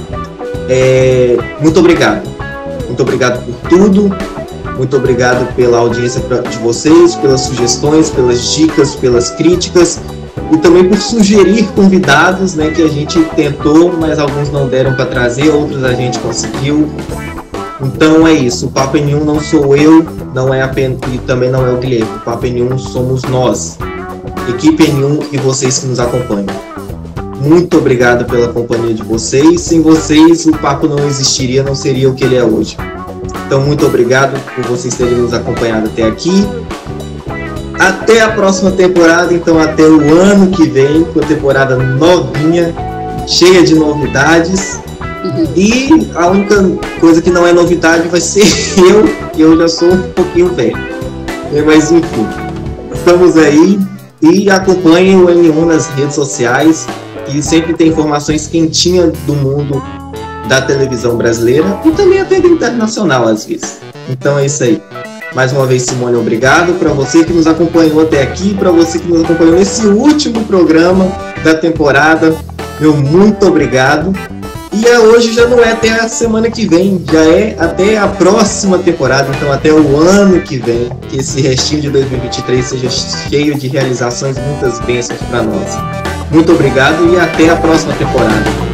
é muito obrigado. Muito obrigado por tudo. Muito obrigado pela audiência de vocês, pelas sugestões, pelas dicas, pelas críticas. E também por sugerir convidados, né, que a gente tentou, mas alguns não deram para trazer, outros a gente conseguiu. Então é isso, o Papo N1 não sou eu, não é apenas, e também não é o Guilherme. O Papo N1 somos nós, equipe N1 e vocês que nos acompanham. Muito obrigado pela companhia de vocês. Sem vocês, o Papo não existiria, não seria o que ele é hoje. Então, muito obrigado por vocês terem nos acompanhado até aqui. Até a próxima temporada, então até o ano que vem, com a temporada novinha, cheia de novidades. E a única coisa que não é novidade vai ser que eu já sou um pouquinho velho. Mas enfim, estamos aí e acompanhem o N1 nas redes sociais, que sempre tem informações quentinhas do mundo da televisão brasileira e também até da internacional às vezes. Então é isso aí. Mais uma vez, Simone, obrigado. Para você que nos acompanhou até aqui, para você que nos acompanhou nesse último programa da temporada, meu muito obrigado. E hoje já não é até a semana que vem, já é até a próxima temporada, então até o ano que vem, que esse restinho de 2023 seja cheio de realizações, muitas bênçãos para nós. Muito obrigado e até a próxima temporada.